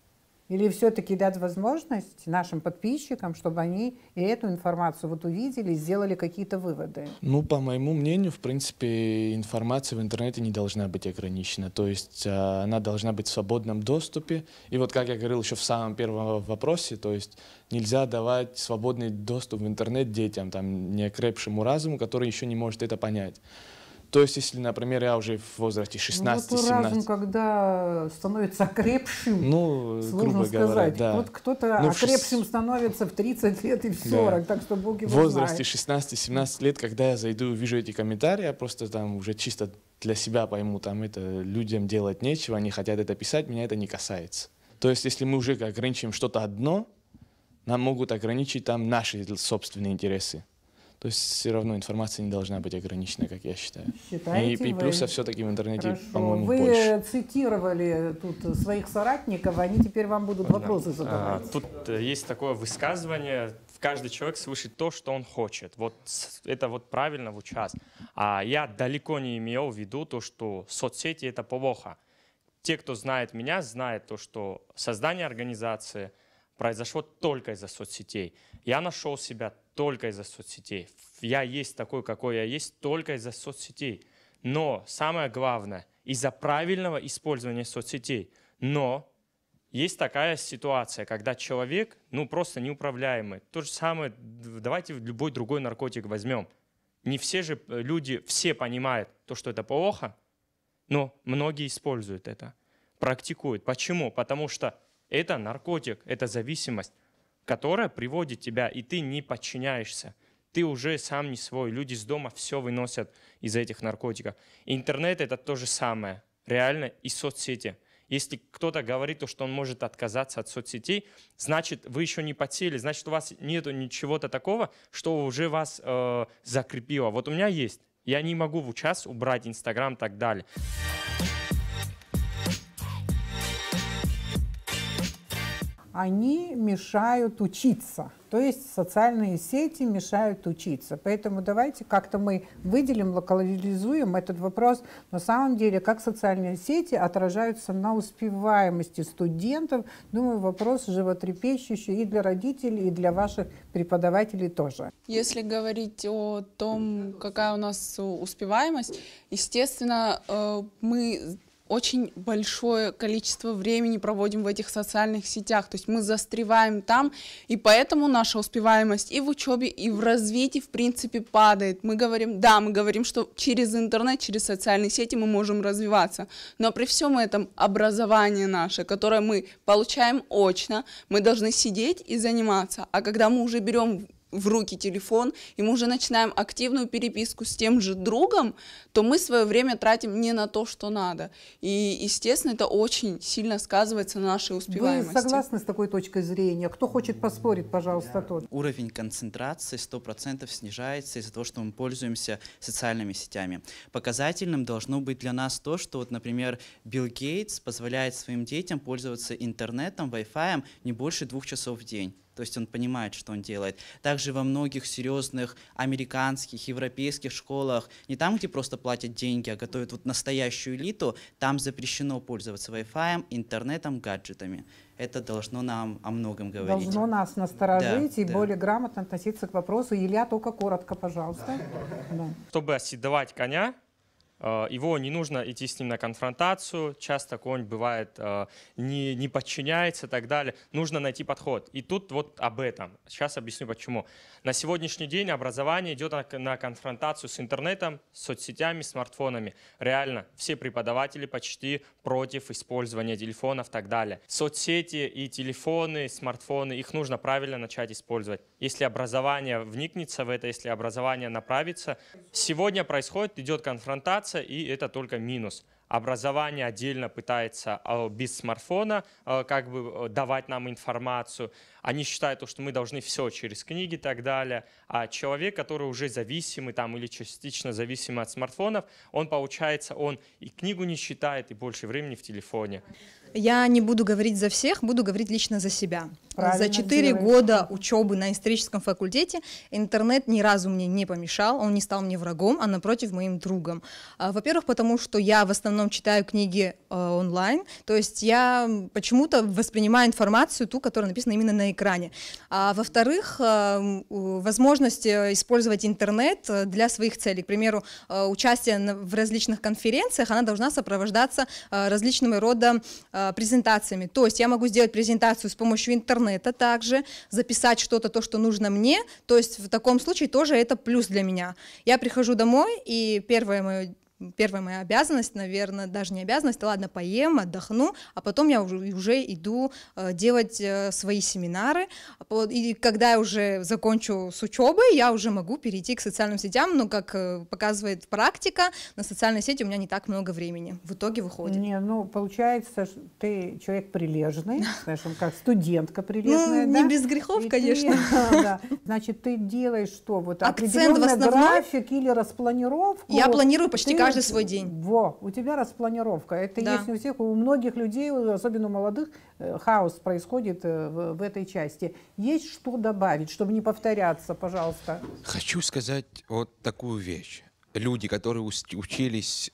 [SPEAKER 1] Или все-таки дать возможность нашим подписчикам, чтобы они и эту информацию вот увидели, сделали какие-то выводы?
[SPEAKER 5] Ну, по моему мнению, в принципе, информация в интернете не должна быть ограничена. То есть она должна быть в свободном доступе. И вот, как я говорил еще в самом первом вопросе, то есть нельзя давать свободный доступ в интернет детям, там, неокрепшему разуму, который еще не может это понять. То есть, если, например, я уже в возрасте 16-17...
[SPEAKER 1] Ну, вот разум, когда становится окрепшим,
[SPEAKER 5] ну,
[SPEAKER 1] сложно сказать.
[SPEAKER 5] Говоря, да.
[SPEAKER 1] Вот кто-то окрепшим становится в 30 лет и в 40, да. Так что Бог его
[SPEAKER 5] знает. В возрасте 16-17 лет, когда я зайду и увижу эти комментарии, я просто там уже чисто для себя пойму, там это людям делать нечего, они хотят это писать, меня это не касается. То есть, если мы уже ограничим что-то одно, нам могут ограничить там наши собственные интересы. То есть все равно информация не должна быть ограничена, как я считаю.
[SPEAKER 1] Считаете
[SPEAKER 5] и плюсов все-таки в интернете,
[SPEAKER 1] Хорошо.
[SPEAKER 5] по-моему,
[SPEAKER 1] вы
[SPEAKER 5] больше.
[SPEAKER 1] Цитировали тут своих соратников, они теперь вам будут вопросы задавать.
[SPEAKER 9] Тут есть такое высказывание: каждый человек слышит то, что он хочет. Вот это вот правильно вот сейчас. А я далеко не имел в виду то, что соцсети — это плохо. Те, кто знает меня, знают то, что создание организации произошло только из-за соцсетей. Я нашел себя только из-за соцсетей. Я есть такой, какой я есть, только из-за соцсетей. Но самое главное, из-за правильного использования соцсетей. Но есть такая ситуация, когда человек, ну, просто неуправляемый. То же самое, давайте любой другой наркотик возьмем. Не все же люди, все понимают то, что это плохо, но многие используют это, практикуют. Почему? Потому что это наркотик, это зависимость, которая приводит тебя, и ты не подчиняешься. Ты уже сам не свой. Люди с дома все выносят из этих наркотиков. Интернет — это то же самое. Реально и соцсети. Если кто-то говорит, что он может отказаться от соцсетей, значит, вы еще не потели, значит, у вас нету ничего-то такого, что уже вас закрепило. Вот у меня есть. Я не могу в час убрать Инстаграм и так далее.
[SPEAKER 1] Они мешают учиться. То есть социальные сети мешают учиться. Поэтому давайте как-то мы выделим, локализуем этот вопрос. На самом деле, как социальные сети отражаются на успеваемости студентов. Думаю, вопрос животрепещущий и для родителей, и для ваших преподавателей тоже.
[SPEAKER 2] Если говорить о том, какая у нас успеваемость, естественно, мы очень большое количество времени проводим в этих социальных сетях, то есть мы застреваем там, и поэтому наша успеваемость и в учебе, и в развитии, в принципе, падает. Мы говорим, что через интернет, через социальные сети мы можем развиваться, но при всем этом образование наше, которое мы получаем очно, мы должны сидеть и заниматься, а когда мы уже берем в руки телефон, и мы уже начинаем активную переписку с тем же другом, то мы свое время тратим не на то, что надо. И, естественно, это очень сильно сказывается на нашей успеваемости.
[SPEAKER 1] Вы согласны с такой точкой зрения? Кто хочет поспорить, пожалуйста, тот.
[SPEAKER 3] Уровень концентрации 100% снижается из-за того, что мы пользуемся социальными сетями. Показательным должно быть для нас то, что, вот, например, Билл Гейтс позволяет своим детям пользоваться интернетом, Wi-Fi не больше 2 часов в день. То есть он понимает, что он делает. Также во многих серьезных американских, европейских школах, не там, где просто платят деньги, а готовят вот настоящую элиту, там запрещено пользоваться Wi-Fi, интернетом, гаджетами. Это должно нам о многом говорить.
[SPEAKER 1] Должно нас насторожить,
[SPEAKER 3] да,
[SPEAKER 1] и более грамотно относиться к вопросу. Илья, только коротко, пожалуйста. Да.
[SPEAKER 9] Чтобы оседлать коня, его не нужно идти с ним на конфронтацию, часто конь бывает не подчиняется и так далее. Нужно найти подход. И тут вот об этом. Сейчас объясню почему. На сегодняшний день образование идет на конфронтацию с интернетом, с соцсетями, смартфонами. Реально, все преподаватели почти против использования телефонов и так далее. Соцсети и телефоны, смартфоны, их нужно правильно начать использовать. Если образование вникнется в это, если образование направится, сегодня идет конфронтация, и это только минус. Образование отдельно пытается без смартфона как бы давать нам информацию. Они считают, что мы должны все через книги и так далее. А человек, который уже зависимый там, или частично зависимый от смартфонов, он и книгу не читает, и больше времени в телефоне.
[SPEAKER 10] Я не буду говорить за всех, буду говорить лично за себя.
[SPEAKER 1] Правильно
[SPEAKER 10] за 4 года учебы на историческом факультете интернет ни разу мне не помешал, он не стал мне врагом, а напротив моим другом. Во-первых, потому что я в основном читаю книги онлайн, то есть я почему-то воспринимаю информацию, ту, которая написана именно на экране. А во-вторых, возможность использовать интернет для своих целей. К примеру, участие в различных конференциях, она должна сопровождаться различного рода презентациями. То есть я могу сделать презентацию с помощью интернета также, записать что-то, то, что нужно мне. То есть в таком случае тоже это плюс для меня. Я прихожу домой, и первая моя обязанность, наверное, даже не обязанность, ладно, поем, отдохну, а потом я уже иду делать свои семинары. И когда я уже закончу с учебой, я уже могу перейти к социальным сетям, но, как показывает практика, на социальной сети у меня не так много времени. В итоге выходит.
[SPEAKER 1] Получается, ты человек прилежный, скажем, как студентка прилежная, да?
[SPEAKER 10] Не без грехов, конечно.
[SPEAKER 1] Да. Значит, ты делаешь что? Вот
[SPEAKER 10] акцент в основном
[SPEAKER 1] график или распланировку?
[SPEAKER 10] Я планирую почти каждый свой день.
[SPEAKER 1] У тебя распланировка. Это
[SPEAKER 10] да.
[SPEAKER 1] есть не у всех, у многих людей, особенно у молодых, хаос происходит в этой части. Есть что добавить, чтобы не повторяться, пожалуйста?
[SPEAKER 11] Хочу сказать вот такую вещь. Люди, которые учились,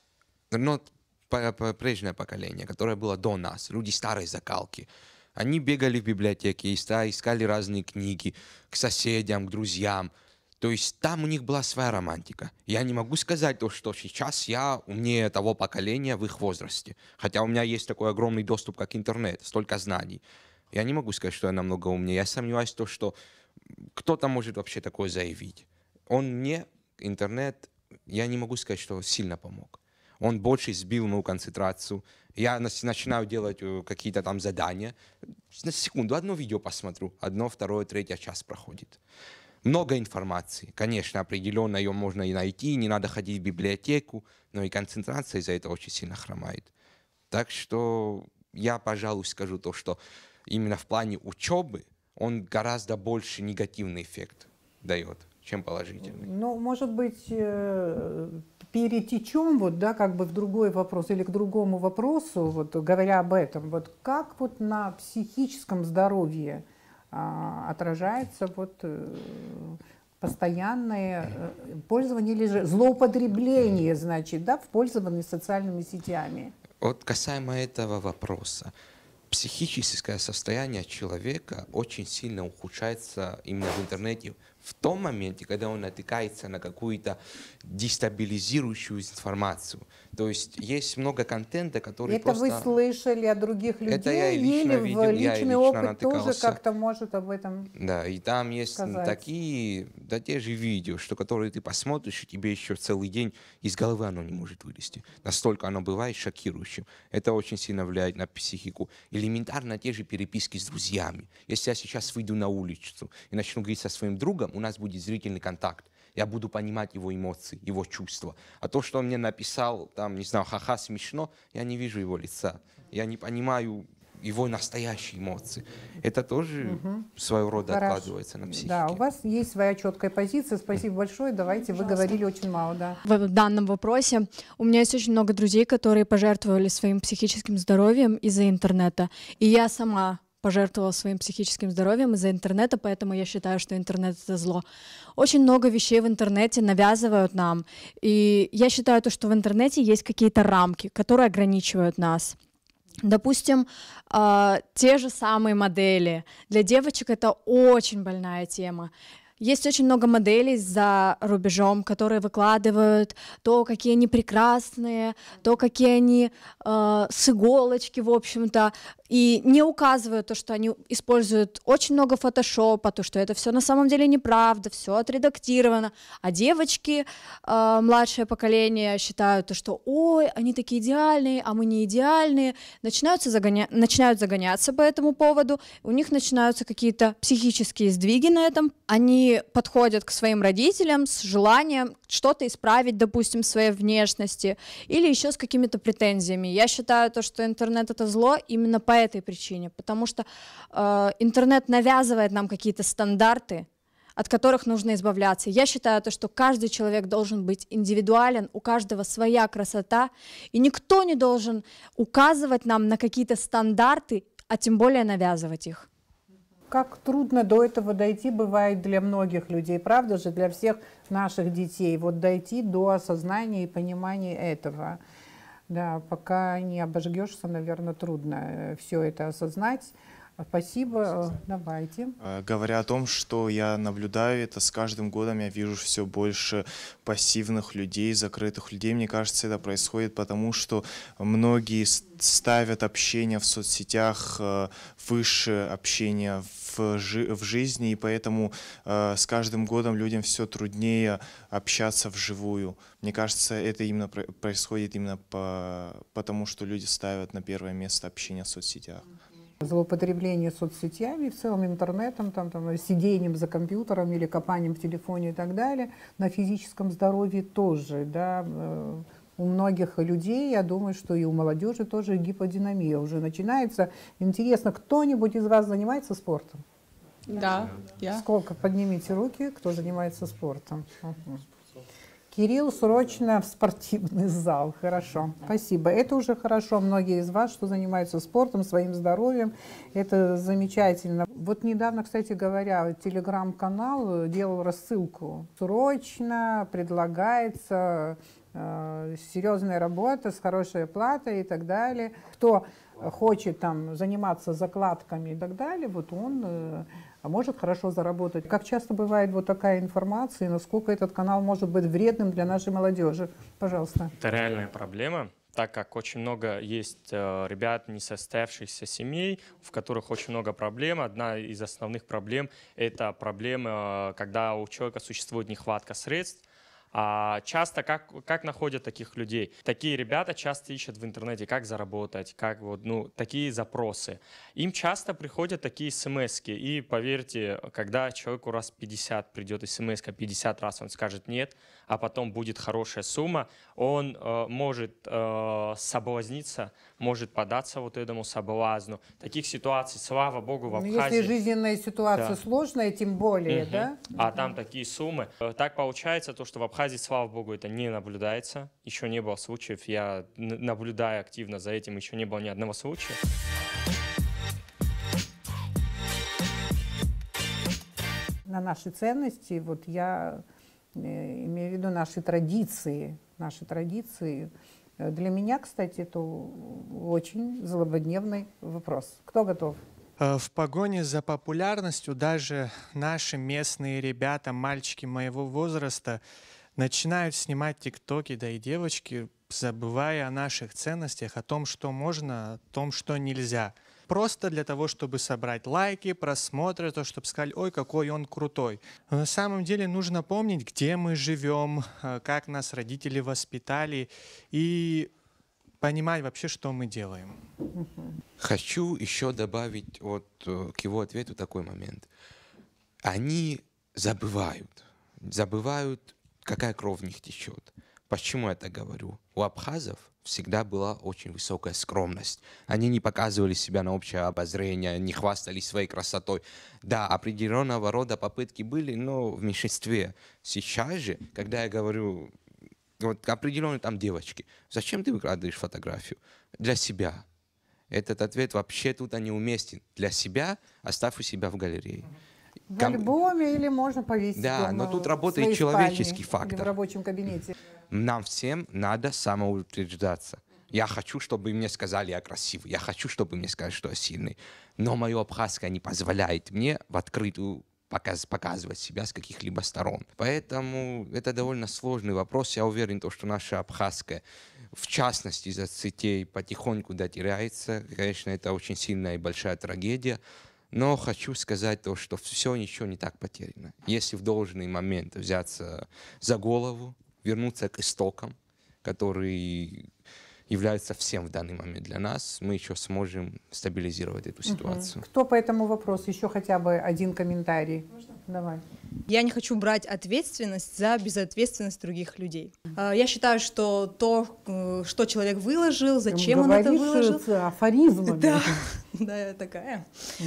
[SPEAKER 11] прежнее поколение, которое было до нас, люди старой закалки, они бегали в библиотеки, искали разные книги к соседям, к друзьям. То есть там у них была своя романтика. Я не могу сказать то, что сейчас я умнее того поколения в их возрасте. Хотя у меня есть такой огромный доступ, как интернет, столько знаний. Я не могу сказать, что я намного умнее. Я сомневаюсь в том, что кто-то может вообще такое заявить. Мне интернет, я не могу сказать, что сильно помог. Он больше сбил мою концентрацию. Я начинаю делать какие-то там задания. На секунду одно видео посмотрю, 1, 2, 3 час проходит. Много информации. Конечно, определенно ее можно и найти, не надо ходить в библиотеку, но и концентрация из-за этого очень сильно хромает. Так что я, пожалуй, скажу то, что именно в плане учебы он гораздо больше негативный эффект дает, чем положительный.
[SPEAKER 1] Ну, может быть, перетечем вот, да, как бы в другой вопрос или к другому вопросу, вот, говоря об этом, вот как вот на психическом здоровье отражается вот постоянное пользование или же злоупотребление, значит, да, в пользовании социальными сетями?
[SPEAKER 11] Вот касаемо этого вопроса, психическое состояние человека очень сильно ухудшается именно в интернете в том моменте, когда он натыкается на какую-то дестабилизирующую информацию. То есть много контента, который
[SPEAKER 1] это
[SPEAKER 11] просто...
[SPEAKER 1] вы слышали от других людей?
[SPEAKER 11] Это я лично
[SPEAKER 1] или
[SPEAKER 11] видел,
[SPEAKER 1] личный опыт
[SPEAKER 11] натыкался.
[SPEAKER 1] тоже как-то может об этом
[SPEAKER 11] Да, и там есть
[SPEAKER 1] сказать.
[SPEAKER 11] такие, да, те же видео, что которые ты посмотришь, и тебе еще целый день из головы оно не может вылезти. Настолько оно бывает шокирующим. Это очень сильно влияет на психику. Элементарно те же переписки с друзьями. Если я сейчас выйду на улицу и начну говорить со своим другом, у нас будет зрительный контакт. Я буду понимать его эмоции, его чувства. А то, что он мне написал, там, не знаю, ха-ха, смешно, я не вижу его лица. Я не понимаю его настоящие эмоции. Это тоже своего рода откладывается на психике.
[SPEAKER 1] Да, у вас есть своя четкая позиция. Спасибо большое. Давайте, вы говорили очень мало, да.
[SPEAKER 6] В данном вопросе у меня есть очень много друзей, которые пожертвовали своим психическим здоровьем из-за интернета. И я сама пожертвовала своим психическим здоровьем из-за интернета, поэтому я считаю, что интернет — это зло. Очень много вещей в интернете навязывают нам, и я считаю, что в интернете есть какие-то рамки, которые ограничивают нас. Допустим, те же самые модели. Для девочек это очень больная тема. Есть очень много моделей за рубежом, которые выкладывают то, какие они прекрасные, то, какие они с иголочки, в общем-то, и не указывают то, что они используют очень много фотошопа, то, что это все на самом деле неправда, все отредактировано. А девочки, младшее поколение, считают то, что ой, они такие идеальные, а мы не идеальные, начинают загоняться по этому поводу, у них начинаются какие-то психические сдвиги на этом, они подходят к своим родителям с желанием что-то исправить, допустим, в своей внешности или еще с какими-то претензиями. Я считаю то, что интернет — это зло именно по этой причине, потому что интернет навязывает нам какие-то стандарты, от которых нужно избавляться. Я считаю то, что каждый человек должен быть индивидуален, у каждого своя красота, и никто не должен указывать нам на какие-то стандарты, а тем более навязывать их.
[SPEAKER 1] Как трудно до этого дойти бывает для многих людей, правда же, для всех наших детей, вот дойти до осознания и понимания этого. Да, пока не обожгешься, наверное, трудно все это осознать. Спасибо, давайте.
[SPEAKER 13] Говоря о том, что я наблюдаю, это с каждым годом я вижу все больше пассивных людей, закрытых людей. Мне кажется, это происходит потому, что многие ставят общение в соцсетях выше общения в жизни, и поэтому с каждым годом людям все труднее общаться вживую. Мне кажется, это именно происходит именно потому, что люди ставят на первое место общение в соцсетях.
[SPEAKER 1] Злоупотребление соцсетями, в целом интернетом, там, сидением за компьютером или копанием в телефоне и так далее, на физическом здоровье тоже, да, у многих людей, я думаю, что и у молодежи тоже гиподинамия уже начинается. Интересно, кто-нибудь из вас занимается спортом?
[SPEAKER 2] Да, я.
[SPEAKER 1] Сколько? Поднимите руки, кто занимается спортом. Кирилл, срочно в спортивный зал. Хорошо, спасибо. Это уже хорошо. Многие из вас, что занимаются спортом, своим здоровьем, это замечательно. Вот недавно, кстати говоря, телеграм-канал делал рассылку. Срочно предлагается серьезная работа с хорошей оплатой и так далее. Кто хочет там заниматься закладками и так далее, вот он может хорошо заработать. Как часто бывает вот такая информация, и насколько этот канал может быть вредным для нашей молодежи? Пожалуйста.
[SPEAKER 9] Это реальная проблема, так как очень много есть ребят, не состоявшихся семей, в которых очень много проблем. Одна из основных проблем – это проблема, когда у человека существует нехватка средств. А часто как находят таких людей? Такие ребята часто ищут в интернете, как заработать, как вот, такие запросы. Им часто приходят такие смс-ки. И поверьте, когда человеку раз 50 придет смс-ка, 50 раз он скажет нет, а потом будет хорошая сумма, он может соблазниться, может поддаться вот этому соблазну. Таких ситуаций, слава богу, в Абхазии...
[SPEAKER 1] Если жизненная ситуация сложная, тем более, да?
[SPEAKER 9] А там такие суммы. Так получается, то, что в Абхазии, слава богу, это не наблюдается. Еще не было случаев. Я наблюдаю активно за этим, еще не было ни одного случая.
[SPEAKER 1] На наши ценности, вот я имею в виду наши традиции. Для меня, кстати, это очень злободневный вопрос. Кто готов?
[SPEAKER 4] В погоне за популярностью даже наши местные ребята, мальчики моего возраста, начинают снимать тиктоки, да и девочки, забывая о наших ценностях, о том, что можно, о том, что нельзя. Просто для того, чтобы собрать лайки, просмотры, то, чтобы сказали, ой, какой он крутой. Но на самом деле нужно помнить, где мы живем, как нас родители воспитали и понимать вообще, что мы делаем.
[SPEAKER 11] Хочу еще добавить вот к его ответу такой момент. Они забывают, какая кровь в них течет. Почему я так говорю? У абхазов всегда была очень высокая скромность. Они не показывали себя на общее обозрение, не хвастались своей красотой. Да, определенного рода попытки были, но в меньшинстве. Сейчас же, когда я говорю, вот определенные там девочки, зачем ты выкладываешь фотографию? Для себя. Этот ответ вообще тут неуместен. Для себя оставь у себя в галерее.
[SPEAKER 1] В альбоме или можно повесить
[SPEAKER 11] Да,
[SPEAKER 1] дома,
[SPEAKER 11] но тут
[SPEAKER 1] в
[SPEAKER 11] работает
[SPEAKER 1] своей
[SPEAKER 11] человеческий
[SPEAKER 1] спальне
[SPEAKER 11] фактор.
[SPEAKER 1] или в рабочем кабинете.
[SPEAKER 11] Нам всем надо самоутверждаться. Я хочу, чтобы мне сказали, я красивый. Я хочу, чтобы мне сказали, что я сильный. Но мое абхазское не позволяет мне в открытую показывать себя с каких-либо сторон. Поэтому это довольно сложный вопрос. Я уверен, что наша абхазская, в частности, из-за сетей потихоньку теряется. Конечно, это очень сильная и большая трагедия. Но хочу сказать то, что все ничего не так потеряно. Если в должный момент взяться за голову, вернуться к истокам, которые являются всем в данный момент для нас, мы еще сможем стабилизировать эту ситуацию.
[SPEAKER 1] Кто по этому вопросу? Еще хотя бы один комментарий. Можно? Давай.
[SPEAKER 10] Я не хочу брать ответственность за безответственность других людей. Я считаю, что то, что человек выложил, зачем он это выложил...
[SPEAKER 1] афоризмами.
[SPEAKER 10] Да, я такая.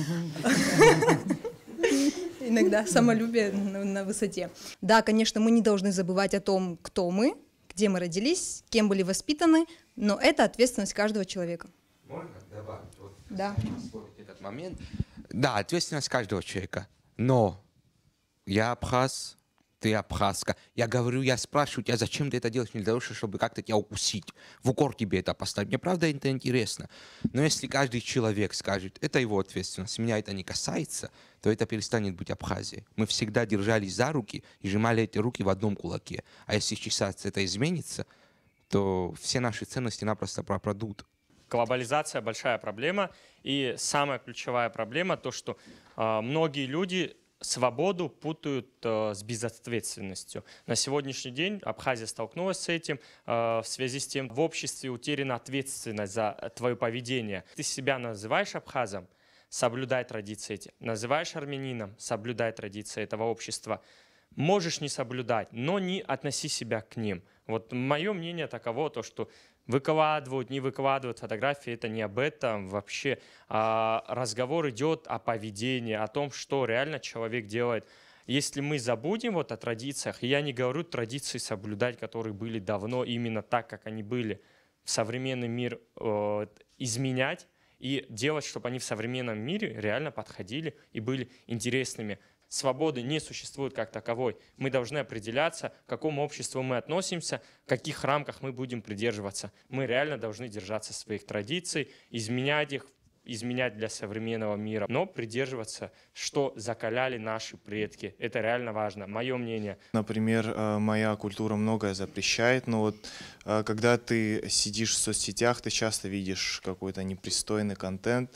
[SPEAKER 10] Иногда самолюбие на высоте. Да, конечно, мы не должны забывать о том, кто мы, где мы родились, кем были воспитаны, но это ответственность каждого человека.
[SPEAKER 11] Можно добавить? Вот,
[SPEAKER 10] да.
[SPEAKER 11] Этот момент. Да, ответственность каждого человека. Но я абхаз, ты абхазка. Я говорю, я спрашиваю тебя, зачем ты это делаешь? Не для того, чтобы как-то тебя укусить, в укор тебе это поставить. Мне правда это интересно. Но если каждый человек скажет, это его ответственность, меня это не касается, то это перестанет быть Абхазией. Мы всегда держались за руки и сжимали эти руки в одном кулаке. А если сейчас это изменится, то все наши ценности напросто пропадут.
[SPEAKER 9] Глобализация — большая проблема. И самая ключевая проблема то, что многие люди свободу путают с безответственностью. На сегодняшний день Абхазия столкнулась с этим в связи с тем, в обществе утеряна ответственность за твое поведение. Ты себя называешь абхазом, соблюдай традиции эти. Называешь армянином, соблюдай традиции этого общества. Можешь не соблюдать, но не относи себя к ним. Вот мое мнение таково, то, что выкладывают, не выкладывают фотографии, это не об этом вообще. Разговор идет о поведении, о том, что реально человек делает. Если мы забудем вот о традициях, и я не говорю традиции соблюдать, которые были давно именно так, как они были, в современный мир изменять и делать, чтобы они в современном мире реально подходили и были интересными. Свободы не существует как таковой. Мы должны определяться, к какому обществу мы относимся, в каких рамках мы будем придерживаться. Мы реально должны держаться своих традиций, изменять их, изменять для современного мира, но придерживаться, что закаляли наши предки. Это реально важно, мое мнение.
[SPEAKER 13] Например, моя культура многое запрещает, но вот когда ты сидишь в соцсетях, ты часто видишь какой-то непристойный контент,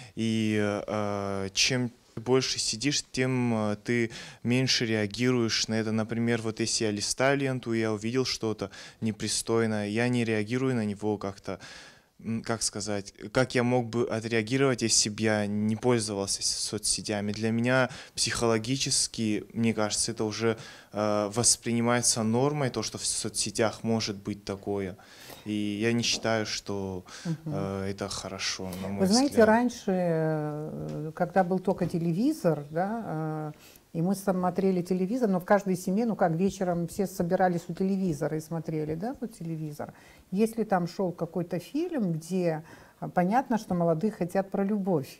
[SPEAKER 13] и чем больше сидишь, тем ты меньше реагируешь на это. Например, вот если я листаю ленту, и я увидел что-то непристойное, я не реагирую на него как-то. как сказать, как я мог бы отреагировать, если бы я не пользовался соцсетями. Для меня психологически, мне кажется, это уже воспринимается нормой, то, что в соцсетях может быть такое. И я не считаю, что это хорошо, на мой
[SPEAKER 1] Вы знаете,
[SPEAKER 13] взгляд.
[SPEAKER 1] раньше, когда был только телевизор, да, и мы смотрели телевизор, но в каждой семье, ну как вечером все собирались у телевизора и смотрели, да, вот телевизор. Если там шел какой-то фильм, где понятно, что молодые хотят про любовь,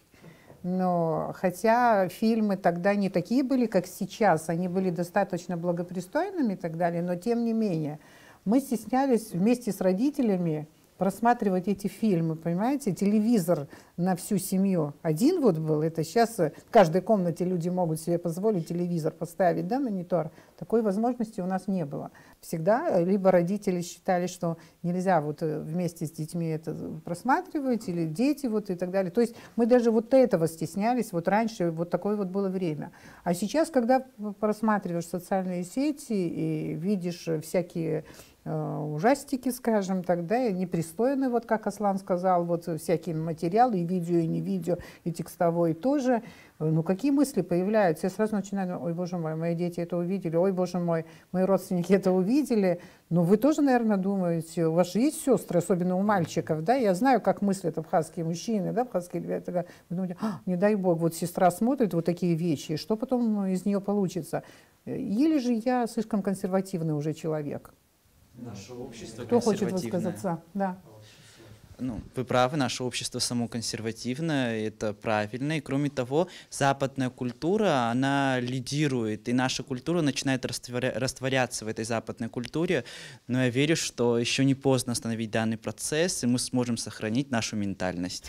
[SPEAKER 1] но хотя фильмы тогда не такие были, как сейчас, они были достаточно благопристойными и так далее, но тем не менее мы стеснялись вместе с родителями просматривать эти фильмы, понимаете, телевизор на всю семью один вот был, это сейчас в каждой комнате люди могут себе позволить телевизор поставить, да, монитор, такой возможности у нас не было. Всегда либо родители считали, что нельзя вот вместе с детьми это просматривать, или дети вот и так далее, то есть мы даже вот этого стеснялись, вот раньше вот такое вот было время. А сейчас, когда просматриваешь социальные сети и видишь всякие ужастики, скажем, тогда непристойные, вот как Аслан сказал, вот всякие материалы, и видео, и не видео, и текстовой тоже. Ну, какие мысли появляются? Я сразу начинаю, ой, боже мой, мои дети это увидели, ой, боже мой, мои родственники это увидели. Ну, вы тоже, наверное, думаете, у вас же есть сестры, особенно у мальчиков, да? Я знаю, как мыслят абхазские мужчины, да, абхазские ребята. Вы думаете, не дай бог, вот сестра смотрит вот такие вещи, что потом из нее получится? Или же я слишком консервативный уже человек?
[SPEAKER 3] Наше общество
[SPEAKER 1] Кто хочет высказаться? Да.
[SPEAKER 3] Ну, вы правы, наше общество само консервативное, это правильно. И кроме того, западная культура, она лидирует, и наша культура начинает растворяться в этой западной культуре. Но я верю, что еще не поздно остановить данный процесс, и мы сможем сохранить нашу ментальность.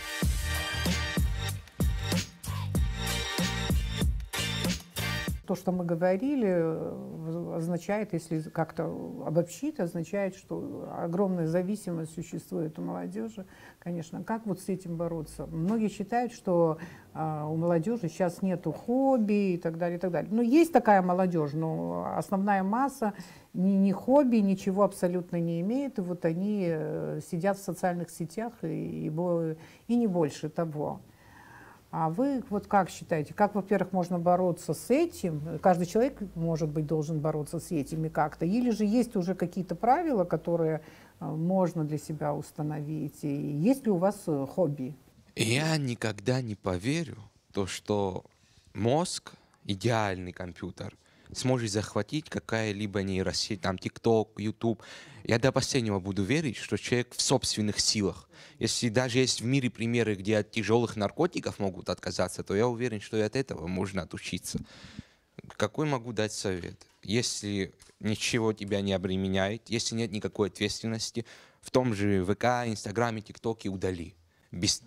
[SPEAKER 1] То, что мы говорили, означает, если как-то обобщить, означает, что огромная зависимость существует у молодежи. Конечно, как вот с этим бороться? Многие считают, что у молодежи сейчас нету хобби и так далее, и так далее. Ну, есть такая молодежь, но основная масса ни хобби, ничего абсолютно не имеет, и вот они сидят в социальных сетях и не больше того. А вы вот как считаете, как, во-первых, можно бороться с этим? Каждый человек, может быть, должен бороться с этими как-то. Или же есть уже какие-то правила, которые можно для себя установить? И есть ли у вас хобби?
[SPEAKER 11] Я никогда не поверю, что мозг, идеальный компьютер, сможет захватить какая-либо нейросеть, там, TikTok, YouTube. Я до последнего буду верить, что человек в собственных силах. Если даже есть в мире примеры, где от тяжелых наркотиков могут отказаться, то я уверен, что и от этого можно отучиться. Какой могу дать совет? Если ничего тебя не обременяет, если нет никакой ответственности, в том же ВК, Инстаграме, ТикТоке удали. Без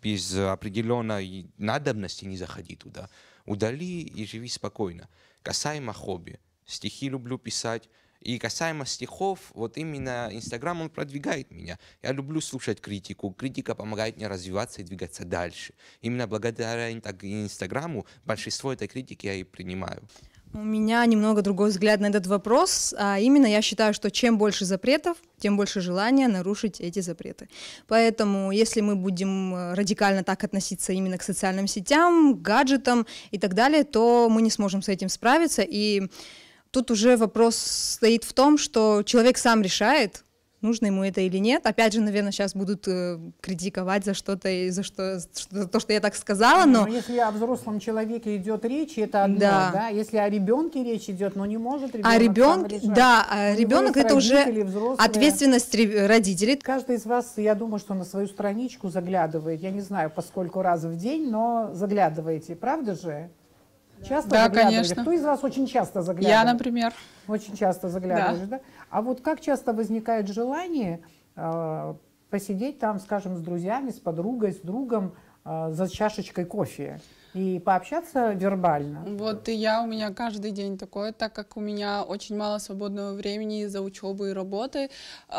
[SPEAKER 11] определенной надобности не заходи туда. Удали и живи спокойно. Касаемо хобби. Стихи люблю писать. И касаемо стихов, вот именно Инстаграм, он продвигает меня. Я люблю слушать критику. Критика помогает мне развиваться и двигаться дальше. Именно благодаря Инстаграму большинство этой критики я и принимаю.
[SPEAKER 10] У меня немного другой взгляд на этот вопрос, а именно я считаю, что чем больше запретов, тем больше желания нарушить эти запреты. Поэтому если мы будем радикально так относиться именно к социальным сетям, к гаджетам и так далее, то мы не сможем с этим справиться. И тут уже вопрос стоит в том, что человек сам решает, нужно ему это или нет. Опять же, наверное, сейчас будут критиковать за что-то, и за то, что я так сказала, но...
[SPEAKER 1] Если о взрослом человеке идет речь, это одно, да. Если о ребенке речь идет, но не может ребенок
[SPEAKER 10] ребенок это уже ответственность родителей.
[SPEAKER 1] Каждый из вас, я думаю, что на свою страничку заглядывает, я не знаю, поскольку раз в день, но заглядываете, правда же? Часто заглядываете?
[SPEAKER 2] Конечно.
[SPEAKER 1] Кто из вас очень часто заглядывает?
[SPEAKER 2] Я, например.
[SPEAKER 1] Очень часто заглядываешь, да? А вот как часто возникает желание посидеть там, скажем, с друзьями, с подругой, с другом за чашечкой кофе? и пообщаться вербально.
[SPEAKER 2] Вот и у меня каждый день такое, так как у меня очень мало свободного времени из-за учебы и работы.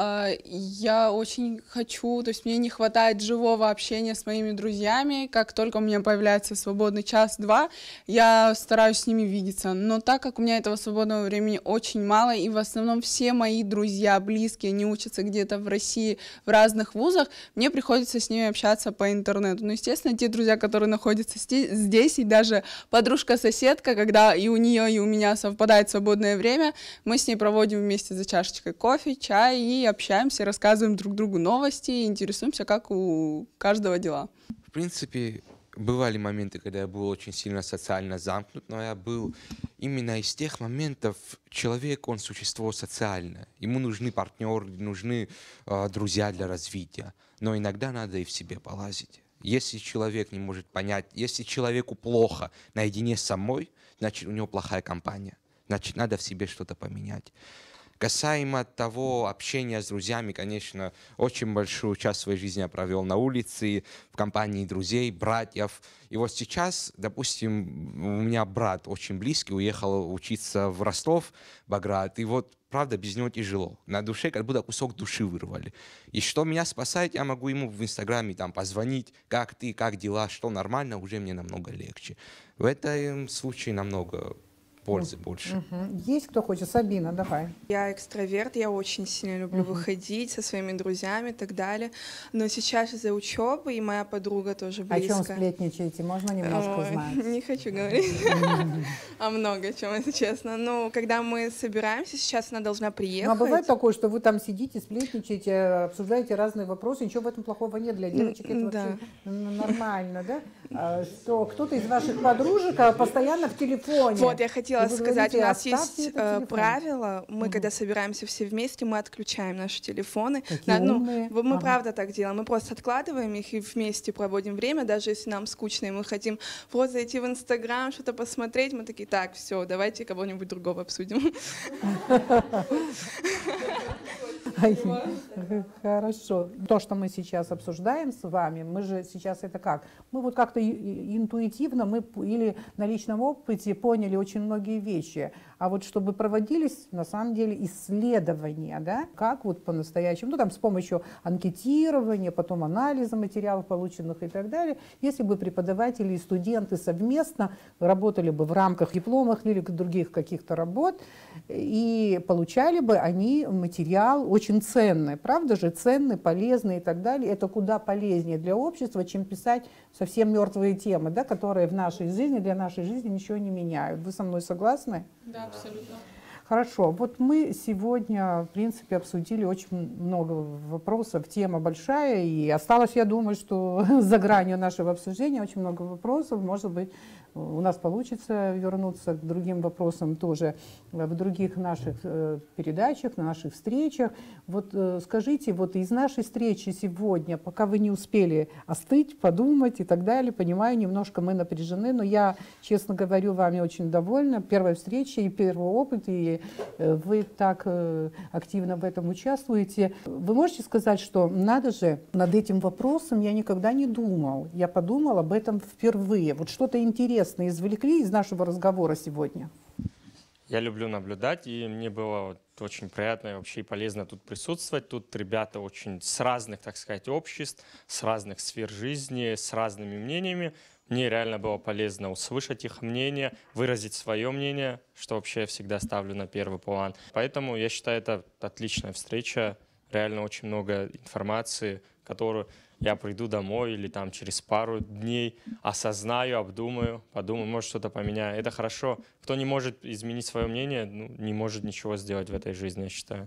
[SPEAKER 2] Я очень хочу, то есть мне не хватает живого общения с моими друзьями. Как только у меня появляется свободный час-два, я стараюсь с ними видеться. Но так как у меня этого свободного времени очень мало, и в основном все мои друзья, близкие, они учатся где-то в России, в разных вузах, мне приходится с ними общаться по интернету. Ну, естественно, те друзья, которые находятся здесь, и даже подружка-соседка, когда и у нее, и у меня совпадает свободное время, мы с ней проводим вместе за чашечкой кофе, чай и общаемся, рассказываем друг другу новости, и интересуемся, как у каждого дела.
[SPEAKER 11] В принципе, бывали моменты, когда я был очень сильно социально замкнут, но я был именно из тех моментов, человек, он существо социальное. Ему нужны партнеры, нужны друзья для развития. Но иногда надо и в себе полазить. Если человек не может понять, если человеку плохо наедине с собой, значит, у него плохая компания. Значит, надо в себе что-то поменять. Касаемо того общения с друзьями, конечно, очень большую часть своей жизни я провел на улице, в компании друзей, братьев. И вот сейчас, допустим, у меня брат очень близкий, уехал учиться в Ростов, Баграт, и вот, правда, без него тяжело. На душе как будто кусок души вырвали. И что меня спасает, я могу ему в Инстаграме там позвонить, как ты, как дела, что нормально, уже мне намного легче. В этом случае намного пользы больше.
[SPEAKER 1] Есть кто хочет? Сабина, давай.
[SPEAKER 15] Я экстраверт, я очень сильно люблю выходить со своими друзьями и так далее. Но сейчас из-за учебы, и моя подруга тоже близко.
[SPEAKER 1] О чем сплетничаете? Можно немножко узнать?
[SPEAKER 15] Не хочу говорить о много чем, если честно. Ну, когда мы собираемся, сейчас она должна приехать.
[SPEAKER 1] Ну, а бывает такое, что вы там сидите, сплетничаете, обсуждаете разные вопросы, ничего в этом плохого нет для девочек, это вообще нормально, да? Что кто-то из ваших подружек постоянно в телефоне.
[SPEAKER 15] Вот, я хотела сказать, у нас есть правило, мы когда собираемся все вместе, мы отключаем наши телефоны. Мы правда так делаем, мы просто откладываем их и вместе проводим время, даже если нам скучно, и мы хотим просто зайти в Инстаграм, что-то посмотреть, мы такие, так, все, давайте кого-нибудь другого обсудим.
[SPEAKER 1] Хорошо. То, что мы сейчас обсуждаем с вами, мы же сейчас это как? Мы вот как-то интуитивно, мы или на личном опыте поняли очень многие вещи. А вот чтобы проводились, на самом деле, исследования, да, как вот по-настоящему, ну там с помощью анкетирования, потом анализа материалов, полученных и так далее, если бы преподаватели и студенты совместно работали бы в рамках дипломов или других каких-то работ, и получали бы они материал очень ценный, правда же, ценный, полезный и так далее. Это куда полезнее для общества, чем писать совсем мертвые темы, да, которые в нашей жизни, для нашей жизни ничего не меняют. Вы со мной согласны?
[SPEAKER 2] Да, абсолютно.
[SPEAKER 1] Хорошо, вот мы сегодня, в принципе, обсудили очень много вопросов, тема большая, и осталось, я думаю, что за гранью нашего обсуждения очень много вопросов, может быть, у нас получится вернуться к другим вопросам тоже в других наших передачах, на наших встречах. Вот скажите, вот из нашей встречи сегодня, пока вы не успели остыть, подумать и так далее, понимаю, немножко мы напряжены, но я, честно говорю, вами очень довольна. Первая встреча и первый опыт, и вы так активно в этом участвуете. Вы можете сказать, что надо же, над этим вопросом я никогда не думал. Я подумал об этом впервые. Вот что-то интересное извлекли из нашего разговора сегодня?
[SPEAKER 9] Я люблю наблюдать, и мне было очень приятно и вообще полезно тут присутствовать. Тут ребята очень с разных, так сказать, обществ, с разных сфер жизни, с разными мнениями. Мне реально было полезно услышать их мнение, выразить свое мнение, что вообще я всегда ставлю на первый план. Поэтому я считаю, это отличная встреча. Реально очень много информации, которую я приду домой или там через пару дней осознаю, обдумаю, подумаю, может что-то поменяю. Это хорошо. Кто не может изменить свое мнение, не может ничего сделать в этой жизни, я считаю.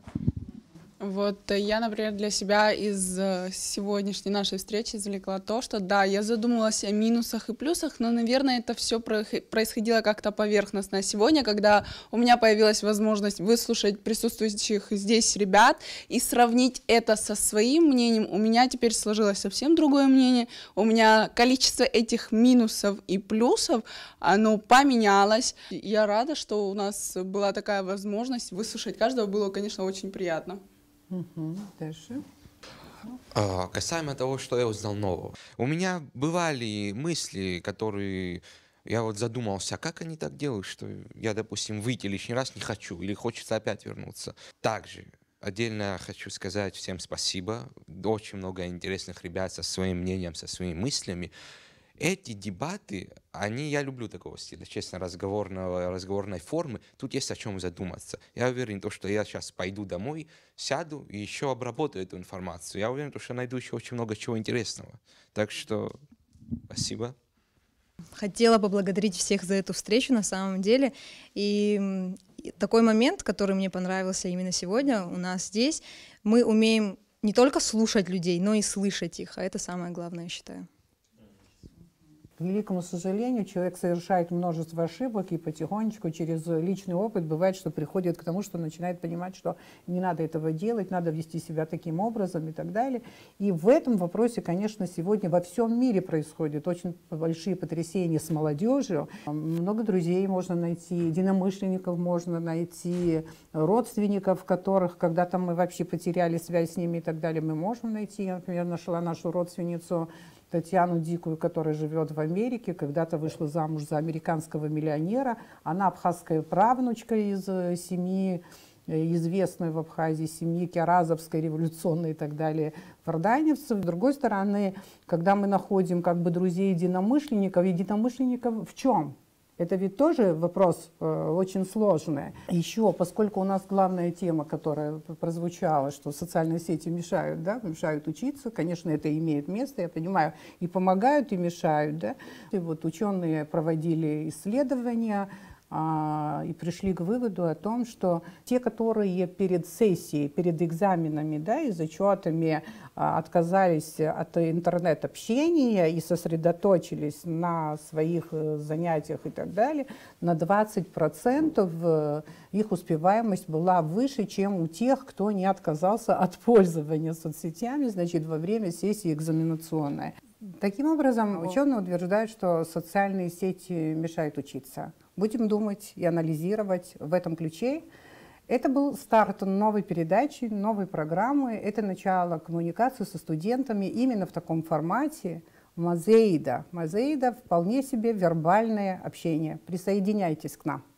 [SPEAKER 2] Вот я, например, для себя из сегодняшней нашей встречи извлекла то, что да, я задумалась о минусах и плюсах, но, наверное, это все происходило как-то поверхностно. Сегодня, когда у меня появилась возможность выслушать присутствующих здесь ребят и сравнить это со своим мнением, у меня теперь сложилось совсем другое мнение. У меня количество этих минусов и плюсов, оно поменялось. Я рада, что у нас была такая возможность выслушать каждого. Было, конечно, очень приятно.
[SPEAKER 1] Дальше.
[SPEAKER 11] Касаемо того, что я узнал нового. У меня бывали мысли, которые я вот задумался, как они так делают, что я, допустим, выйти лишний раз не хочу или хочется опять вернуться. Также отдельно хочу сказать всем спасибо. Очень много интересных ребят со своим мнением, со своими мыслями. Эти дебаты, я люблю такого стиля, честно, разговорной формы. Тут есть о чем задуматься. Я уверен, что я сейчас пойду домой, сяду и еще обработаю эту информацию. Я уверен, что найду еще очень много чего интересного. Так что спасибо.
[SPEAKER 10] Хотела поблагодарить всех за эту встречу на самом деле. И такой момент, который мне понравился именно сегодня у нас здесь, мы умеем не только слушать людей, но и слышать их. А это самое главное, я считаю.
[SPEAKER 1] К великому сожалению, человек совершает множество ошибок, и потихонечку через личный опыт бывает, что приходит к тому, что начинает понимать, что не надо этого делать, надо вести себя таким образом и так далее. И в этом вопросе, конечно, сегодня во всем мире происходят очень большие потрясения с молодежью. Много друзей можно найти, единомышленников можно найти, родственников, которых когда-то мы вообще потеряли связь с ними и так далее, мы можем найти. Я, например, нашла нашу родственницу Татьяну Дикую, которая живет в Америке, когда-то вышла замуж за американского миллионера. Она абхазская правнучка из семьи, известной в Абхазии семьи Киаразовской, революционной и так далее, варданевцев. С другой стороны, когда мы находим как бы друзей единомышленников в чем? Это ведь тоже вопрос очень сложный. Еще, поскольку у нас главная тема, которая прозвучала, что социальные сети мешают, да, мешают учиться, конечно, это имеет место, я понимаю, и помогают, и мешают. Да? И вот ученые проводили исследования и пришли к выводу о том, что те, которые перед сессией, перед экзаменами, да, и зачетами отказались от интернет-общения и сосредоточились на своих занятиях и так далее, на 20% их успеваемость была выше, чем у тех, кто не отказался от пользования соцсетями, значит, во время сессии экзаменационной. Таким образом, ученые утверждают, что социальные сети мешают учиться. Будем думать и анализировать в этом ключе. Это был старт новой передачи, новой программы. Это начало коммуникации со студентами именно в таком формате мозеида. Мозеида — вполне себе вербальное общение. Присоединяйтесь к нам.